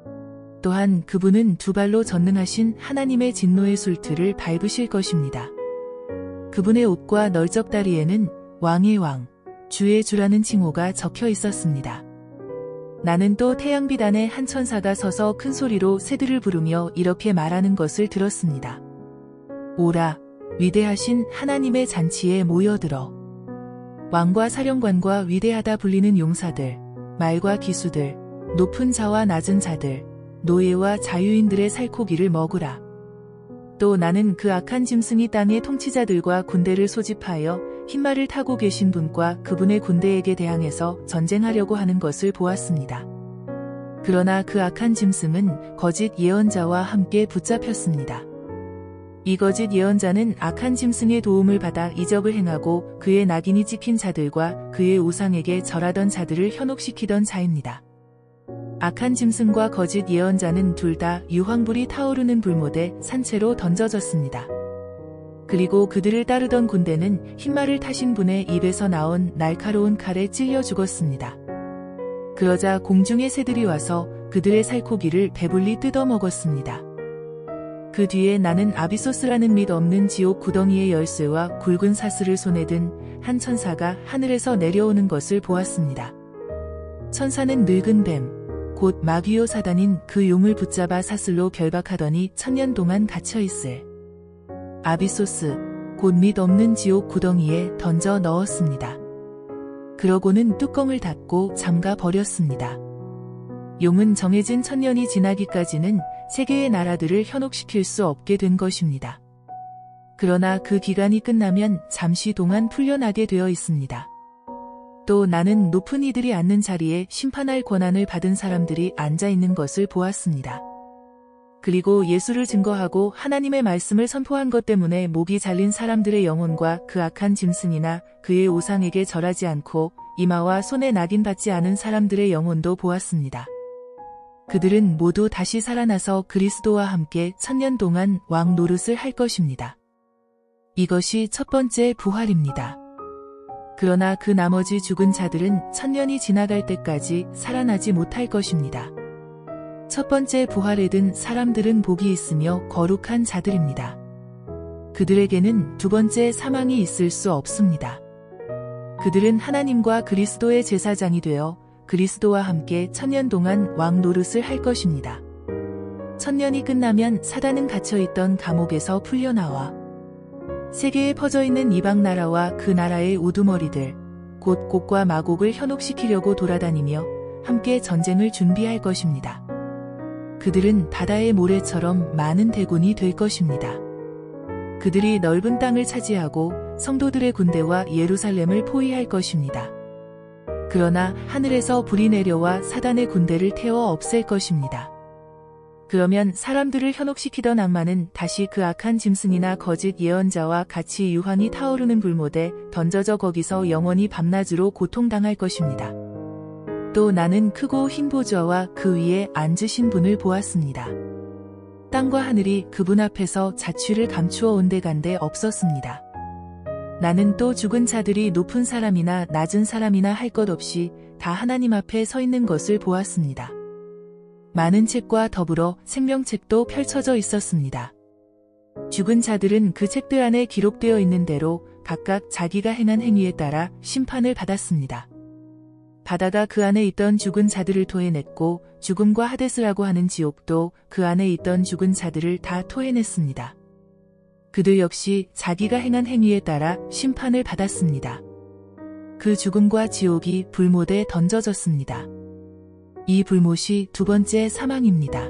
또한 그분은 두 발로 전능하신 하나님의 진노의 술틀을 밟으실 것입니다. 그분의 옷과 널쩍다리에는 왕의 왕, 주의 주라는 칭호가 적혀 있었습니다. 나는 또 태양빛 안에 한 천사가 서서 큰 소리로 새들을 부르며 이렇게 말하는 것을 들었습니다. 오라, 위대하신 하나님의 잔치에 모여들어. 왕과 사령관과 위대하다 불리는 용사들, 말과 기수들, 높은 자와 낮은 자들, 노예와 자유인들의 살코기를 먹으라. 또 나는 그 악한 짐승이 땅의 통치자들과 군대를 소집하여 흰말을 타고 계신 분과 그분의 군대에게 대항해서 전쟁하려고 하는 것을 보았습니다. 그러나 그 악한 짐승은 거짓 예언자와 함께 붙잡혔습니다. 이 거짓 예언자는 악한 짐승의 도움을 받아 이적을 행하고 그의 낙인이 찍힌 자들과 그의 우상에게 절하던 자들을 현혹시키던 자입니다. 악한 짐승과 거짓 예언자는 둘 다 유황불이 타오르는 불못에 산채로 던져졌습니다. 그리고 그들을 따르던 군대는 흰말을 타신 분의 입에서 나온 날카로운 칼에 찔려 죽었습니다. 그러자 공중의 새들이 와서 그들의 살코기를 배불리 뜯어먹었습니다. 그 뒤에 나는 아비소스라는 밑 없는 지옥 구덩이의 열쇠와 굵은 사슬을 손에 든 한 천사가 하늘에서 내려오는 것을 보았습니다. 천사는 늙은 뱀, 곧 마귀요 사단인 그 용을 붙잡아 사슬로 결박하더니 천년 동안 갇혀있을 아비소스, 곧 밑 없는 지옥 구덩이에 던져 넣었습니다. 그러고는 뚜껑을 닫고 잠가 버렸습니다. 용은 정해진 천년이 지나기까지는 세계의 나라들을 현혹시킬 수 없게 된 것입니다. 그러나 그 기간이 끝나면 잠시 동안 풀려나게 되어 있습니다. 또 나는 높은 이들이 앉는 자리에 심판할 권한을 받은 사람들이 앉아 있는 것을 보았습니다. 그리고 예수를 증거하고 하나님의 말씀을 선포한 것 때문에 목이 잘린 사람들의 영혼과 그 악한 짐승이나 그의 우상에게 절하지 않고 이마와 손에 낙인 받지 않은 사람들의 영혼도 보았습니다. 그들은 모두 다시 살아나서 그리스도와 함께 천년 동안 왕 노릇을 할 것입니다. 이것이 첫 번째 부활입니다. 그러나 그 나머지 죽은 자들은 천년이 지나갈 때까지 살아나지 못할 것입니다. 첫 번째 부활에 든 사람들은 복이 있으며 거룩한 자들입니다. 그들에게는 두 번째 사망이 있을 수 없습니다. 그들은 하나님과 그리스도의 제사장이 되어 그리스도와 함께 천년 동안 왕 노릇을 할 것입니다. 천년이 끝나면 사단은 갇혀있던 감옥에서 풀려나와 세계에 퍼져있는 이방 나라와 그 나라의 우두머리들, 곧 곡과 마곡을 현혹시키려고 돌아다니며 함께 전쟁을 준비할 것입니다. 그들은 바다의 모래처럼 많은 대군이 될 것입니다. 그들이 넓은 땅을 차지하고 성도들의 군대와 예루살렘을 포위할 것입니다. 그러나 하늘에서 불이 내려와 사단의 군대를 태워 없앨 것입니다. 그러면 사람들을 현혹시키던 악마는 다시 그 악한 짐승이나 거짓 예언자와 같이 유황이 타오르는 불못에 던져져 거기서 영원히 밤낮으로 고통당할 것입니다. 또 나는 크고 흰 보좌와 그 위에 앉으신 분을 보았습니다. 땅과 하늘이 그분 앞에서 자취를 감추어 온데간데 없었습니다. 나는 또 죽은 자들이 높은 사람이나 낮은 사람이나 할 것 없이 다 하나님 앞에 서 있는 것을 보았습니다. 많은 책과 더불어 생명책도 펼쳐져 있었습니다. 죽은 자들은 그 책들 안에 기록되어 있는 대로 각각 자기가 행한 행위에 따라 심판을 받았습니다. 바다가 그 안에 있던 죽은 자들을 토해냈고 죽음과 하데스라고 하는 지옥도 그 안에 있던 죽은 자들을 다 토해냈습니다. 그들 역시 자기가 행한 행위에 따라 심판을 받았습니다. 그 죽음과 지옥이 불못에 던져졌습니다. 이 불못이 두 번째 사망입니다.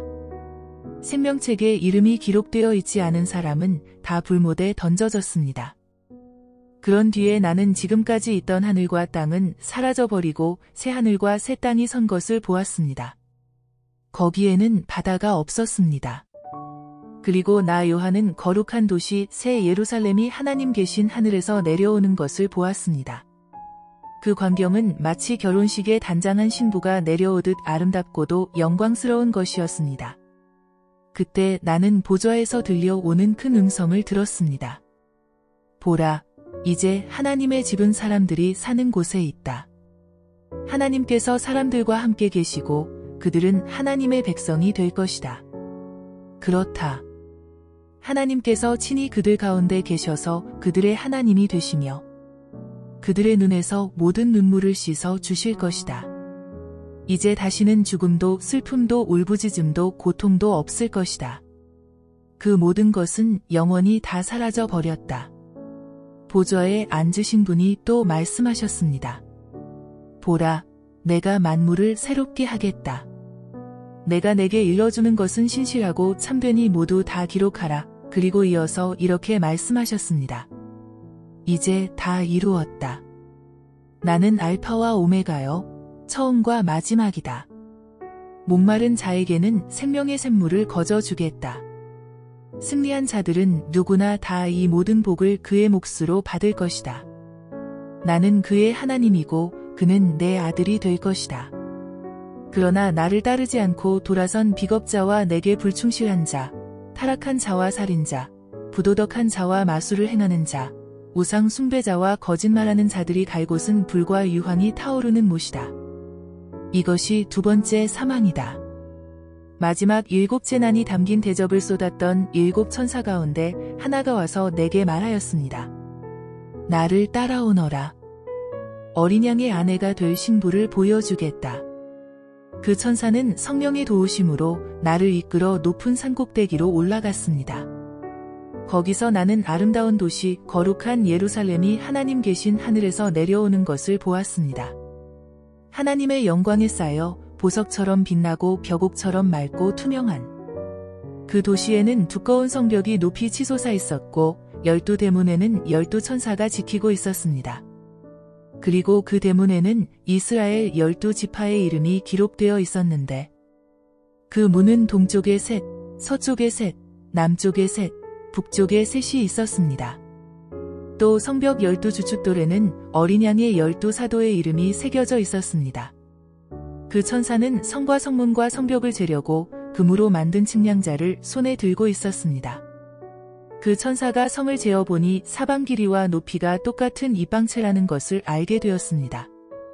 생명책에 이름이 기록되어 있지 않은 사람은 다 불못에 던져졌습니다. 그런 뒤에 나는 지금까지 있던 하늘과 땅은 사라져버리고 새 하늘과 새 땅이 선 것을 보았습니다. 거기에는 바다가 없었습니다. 그리고 나 요한은 거룩한 도시 새 예루살렘이 하나님 계신 하늘에서 내려오는 것을 보았습니다. 그 광경은 마치 결혼식에 단장한 신부가 내려오듯 아름답고도 영광스러운 것이었습니다. 그때 나는 보좌에서 들려오는 큰 음성을 들었습니다. 보라, 이제 하나님의 집은 사람들이 사는 곳에 있다. 하나님께서 사람들과 함께 계시고 그들은 하나님의 백성이 될 것이다. 그렇다. 하나님께서 친히 그들 가운데 계셔서 그들의 하나님이 되시며 그들의 눈에서 모든 눈물을 씻어 주실 것이다. 이제 다시는 죽음도 슬픔도 울부짖음도 고통도 없을 것이다. 그 모든 것은 영원히 다 사라져 버렸다. 보좌에 앉으신 분이 또 말씀하셨습니다. 보라, 내가 만물을 새롭게 하겠다. 내가 내게 일러주는 것은 신실하고 참되니 모두 다 기록하라. 그리고 이어서 이렇게 말씀하셨습니다. 이제 다 이루었다. 나는 알파와 오메가요, 처음과 마지막이다. 목마른 자에게는 생명의 샘물을 거저 주겠다. 승리한 자들은 누구나 다 이 모든 복을 그의 몫으로 받을 것이다. 나는 그의 하나님이고 그는 내 아들이 될 것이다. 그러나 나를 따르지 않고 돌아선 비겁자와 내게 불충실한 자, 타락한 자와 살인자, 부도덕한 자와 마술을 행하는 자, 우상 숭배자와 거짓말하는 자들이 갈 곳은 불과 유황이 타오르는 못이다. 이것이 두 번째 사망이다. 마지막 일곱 재난이 담긴 대접을 쏟았던 일곱 천사 가운데 하나가 와서 내게 말하였습니다. 나를 따라오너라. 어린 양의 아내가 될 신부를 보여주겠다. 그 천사는 성령의 도우심으로 나를 이끌어 높은 산꼭대기로 올라갔습니다. 거기서 나는 아름다운 도시 거룩한 예루살렘이 하나님 계신 하늘에서 내려오는 것을 보았습니다. 하나님의 영광에 쌓여 보석처럼 빛나고 벽옥처럼 맑고 투명한 그 도시에는 두꺼운 성벽이 높이 치솟아 있었고 열두 대문에는 열두 천사가 지키고 있었습니다. 그리고 그 대문에는 이스라엘 열두 지파의 이름이 기록되어 있었는데 그 문은 동쪽에 셋, 서쪽에 셋, 남쪽에 셋, 북쪽에 셋이 있었습니다. 또 성벽 열두 주춧돌에는 어린 양의 열두 사도의 이름이 새겨져 있었습니다. 그 천사는 성과 성문과 성벽을 재려고 금으로 만든 측량자를 손에 들고 있었습니다. 그 천사가 성을 재어보니 사방 길이와 높이가 똑같은 입방체라는 것을 알게 되었습니다.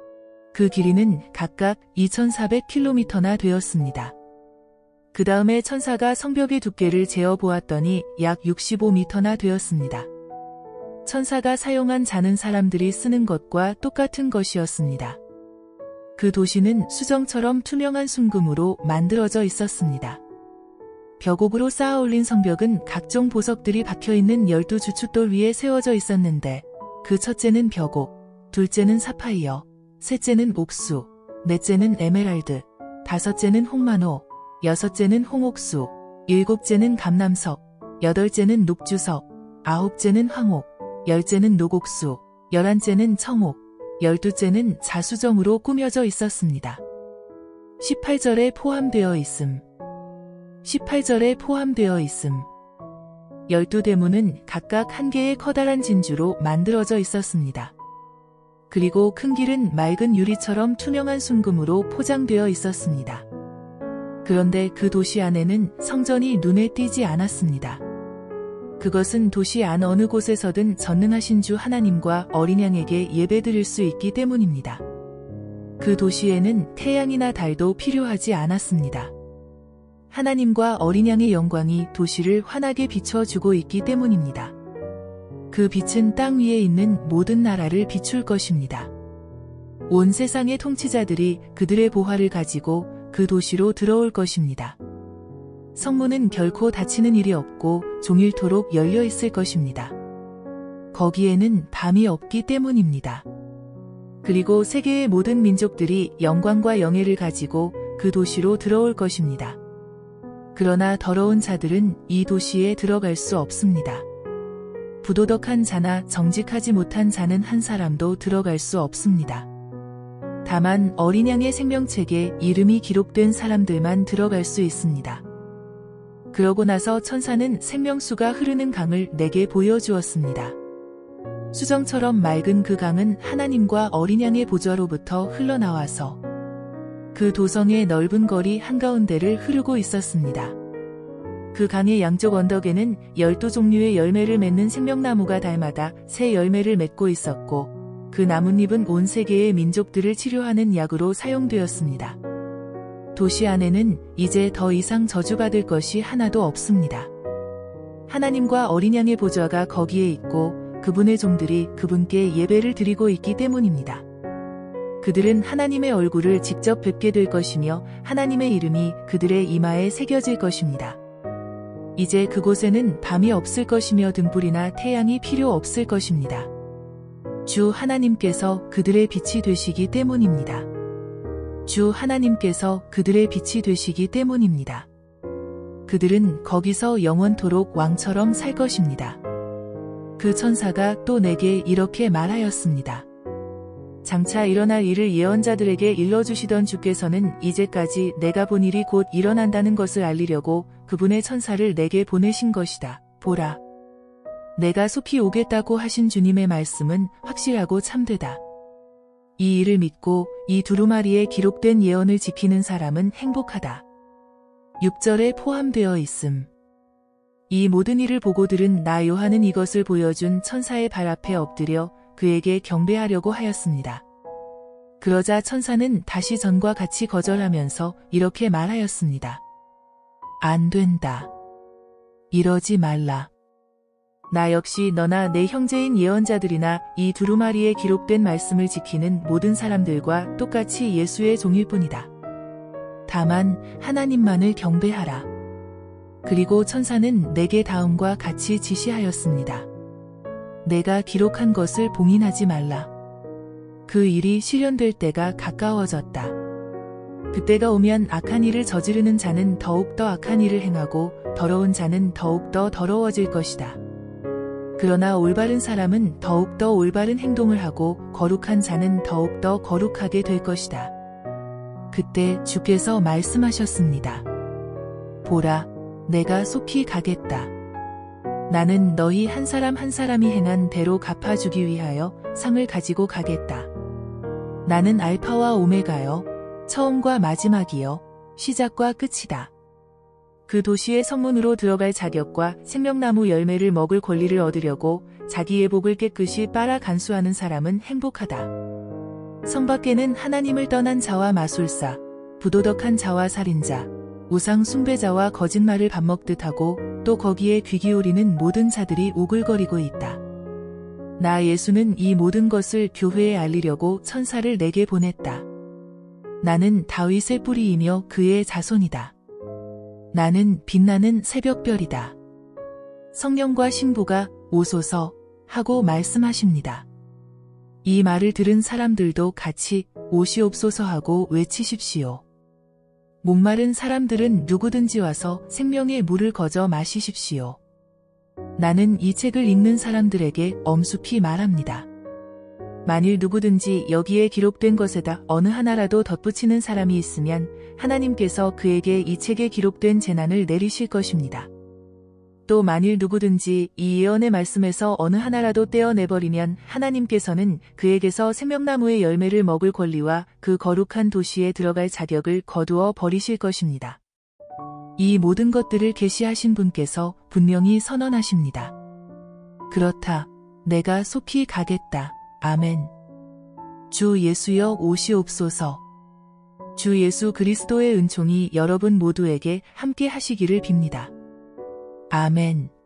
그 길이는 각각 이천사백 킬로미터나 되었습니다. 그 다음에 천사가 성벽의 두께를 재어보았더니 약 육십오 미터나 되었습니다. 천사가 사용한 자는 사람들이 쓰는 것과 똑같은 것이었습니다. 그 도시는 수정처럼 투명한 순금으로 만들어져 있었습니다. 벽옥으로 쌓아 올린 성벽은 각종 보석들이 박혀있는 열두 주춧돌 위에 세워져 있었는데 그 첫째는 벽옥, 둘째는 사파이어, 셋째는 옥수, 넷째는 에메랄드, 다섯째는 홍만호, 여섯째는 홍옥수, 일곱째는 감남석, 여덟째는 녹주석, 아홉째는 황옥, 열째는 녹옥수, 열한째는 청옥, 열두째는 자수정으로 꾸며져 있었습니다. 십팔 절에 포함되어 있음. 십팔 절에 포함되어 있음. 열두 대문은 각각 한 개의 커다란 진주로 만들어져 있었습니다. 그리고 큰 길은 맑은 유리처럼 투명한 순금으로 포장되어 있었습니다. 그런데 그 도시 안에는 성전이 눈에 띄지 않았습니다. 그것은 도시 안 어느 곳에서든 전능하신 주 하나님과 어린 양에게 예배드릴 수 있기 때문입니다. 그 도시에는 태양이나 달도 필요하지 않았습니다. 하나님과 어린 양의 영광이 도시를 환하게 비춰주고 있기 때문입니다. 그 빛은 땅 위에 있는 모든 나라를 비출 것입니다. 온 세상의 통치자들이 그들의 보화를 가지고 그 도시로 들어올 것입니다. 성문은 결코 닫히는 일이 없고 종일토록 열려 있을 것입니다. 거기에는 밤이 없기 때문입니다. 그리고 세계의 모든 민족들이 영광과 영예를 가지고 그 도시로 들어올 것입니다. 그러나 더러운 자들은 이 도시에 들어갈 수 없습니다. 부도덕한 자나 정직하지 못한 자는 한 사람도 들어갈 수 없습니다. 다만 어린 양의 생명책에 이름이 기록된 사람들만 들어갈 수 있습니다. 그러고 나서 천사는 생명수가 흐르는 강을 내게 보여주었습니다. 수정처럼 맑은 그 강은 하나님과 어린 양의 보좌로부터 흘러나와서 그 도성의 넓은 거리 한가운데를 흐르고 있었습니다. 그 강의 양쪽 언덕에는 열두 종류의 열매를 맺는 생명나무가 달마다 새 열매를 맺고 있었고 그 나뭇잎은 온 세계의 민족들을 치료하는 약으로 사용되었습니다. 도시 안에는 이제 더 이상 저주받을 것이 하나도 없습니다. 하나님과 어린 양의 보좌가 거기에 있고 그분의 종들이 그분께 예배를 드리고 있기 때문입니다. 그들은 하나님의 얼굴을 직접 뵙게 될 것이며 하나님의 이름이 그들의 이마에 새겨질 것입니다. 이제 그곳에는 밤이 없을 것이며 등불이나 태양이 필요 없을 것입니다. 주 하나님께서 그들의 빛이 되시기 때문입니다. 주 하나님께서 그들의 빛이 되시기 때문입니다. 그들은 거기서 영원토록 왕처럼 살 것입니다. 그 천사가 또 내게 이렇게 말하였습니다. 장차 일어날 일을 예언자들에게 일러주시던 주께서는 이제까지 내가 본 일이 곧 일어난다는 것을 알리려고 그분의 천사를 내게 보내신 것이다. 보라. 내가 속히 오겠다고 하신 주님의 말씀은 확실하고 참되다. 이 일을 믿고 이 두루마리에 기록된 예언을 지키는 사람은 행복하다. 육 절에 포함되어 있음. 이 모든 일을 보고 들은 나 요한은 이것을 보여준 천사의 발 앞에 엎드려 그에게 경배하려고 하였습니다. 그러자 천사는 다시 전과 같이 거절하면서 이렇게 말하였습니다. 안 된다. 이러지 말라. 나 역시 너나 내 형제인 예언자들이나 이 두루마리에 기록된 말씀을 지키는 모든 사람들과 똑같이 예수의 종일 뿐이다. 다만 하나님만을 경배하라. 그리고 천사는 내게 다음과 같이 지시하였습니다. 내가 기록한 것을 봉인하지 말라. 그 일이 실현될 때가 가까워졌다. 그때가 오면 악한 일을 저지르는 자는 더욱더 악한 일을 행하고 더러운 자는 더욱더 더러워질 것이다. 그러나 올바른 사람은 더욱더 올바른 행동을 하고 거룩한 자는 더욱더 거룩하게 될 것이다. 그때 주께서 말씀하셨습니다. 보라, 내가 속히 가겠다. 나는 너희 한 사람 한 사람이 행한 대로 갚아주기 위하여 상을 가지고 가겠다. 나는 알파와 오메가여, 처음과 마지막이여, 시작과 끝이다. 그 도시의 성문으로 들어갈 자격과 생명나무 열매를 먹을 권리를 얻으려고 자기의 복을 깨끗이 빨아 간수하는 사람은 행복하다. 성 밖에는 하나님을 떠난 자와 마술사, 부도덕한 자와 살인자, 우상 숭배자와 거짓말을 밥 먹듯 하고 또 거기에 귀 기울이는 모든 자들이 오글거리고 있다. 나 예수는 이 모든 것을 교회에 알리려고 천사를 내게 보냈다. 나는 다윗의 뿌리이며 그의 자손이다. 나는 빛나는 새벽별이다. 성령과 신부가 오소서 하고 말씀하십니다. 이 말을 들은 사람들도 같이 오시옵소서 하고 외치십시오. 목마른 사람들은 누구든지 와서 생명의 물을 거저 마시십시오. 나는 이 책을 읽는 사람들에게 엄숙히 말합니다. 만일 누구든지 여기에 기록된 것에다 어느 하나라도 덧붙이는 사람이 있으면 하나님께서 그에게 이 책에 기록된 재난을 내리실 것입니다. 또 만일 누구든지 이 예언의 말씀에서 어느 하나라도 떼어내버리면 하나님께서는 그에게서 생명나무의 열매를 먹을 권리와 그 거룩한 도시에 들어갈 자격을 거두어 버리실 것입니다. 이 모든 것들을 계시하신 분께서 분명히 선언하십니다. 그렇다. 내가 속히 가겠다. 아멘. 주 예수여 오시옵소서. 주 예수 그리스도의 은총이 여러분 모두에게 함께 하시기를 빕니다. 아멘.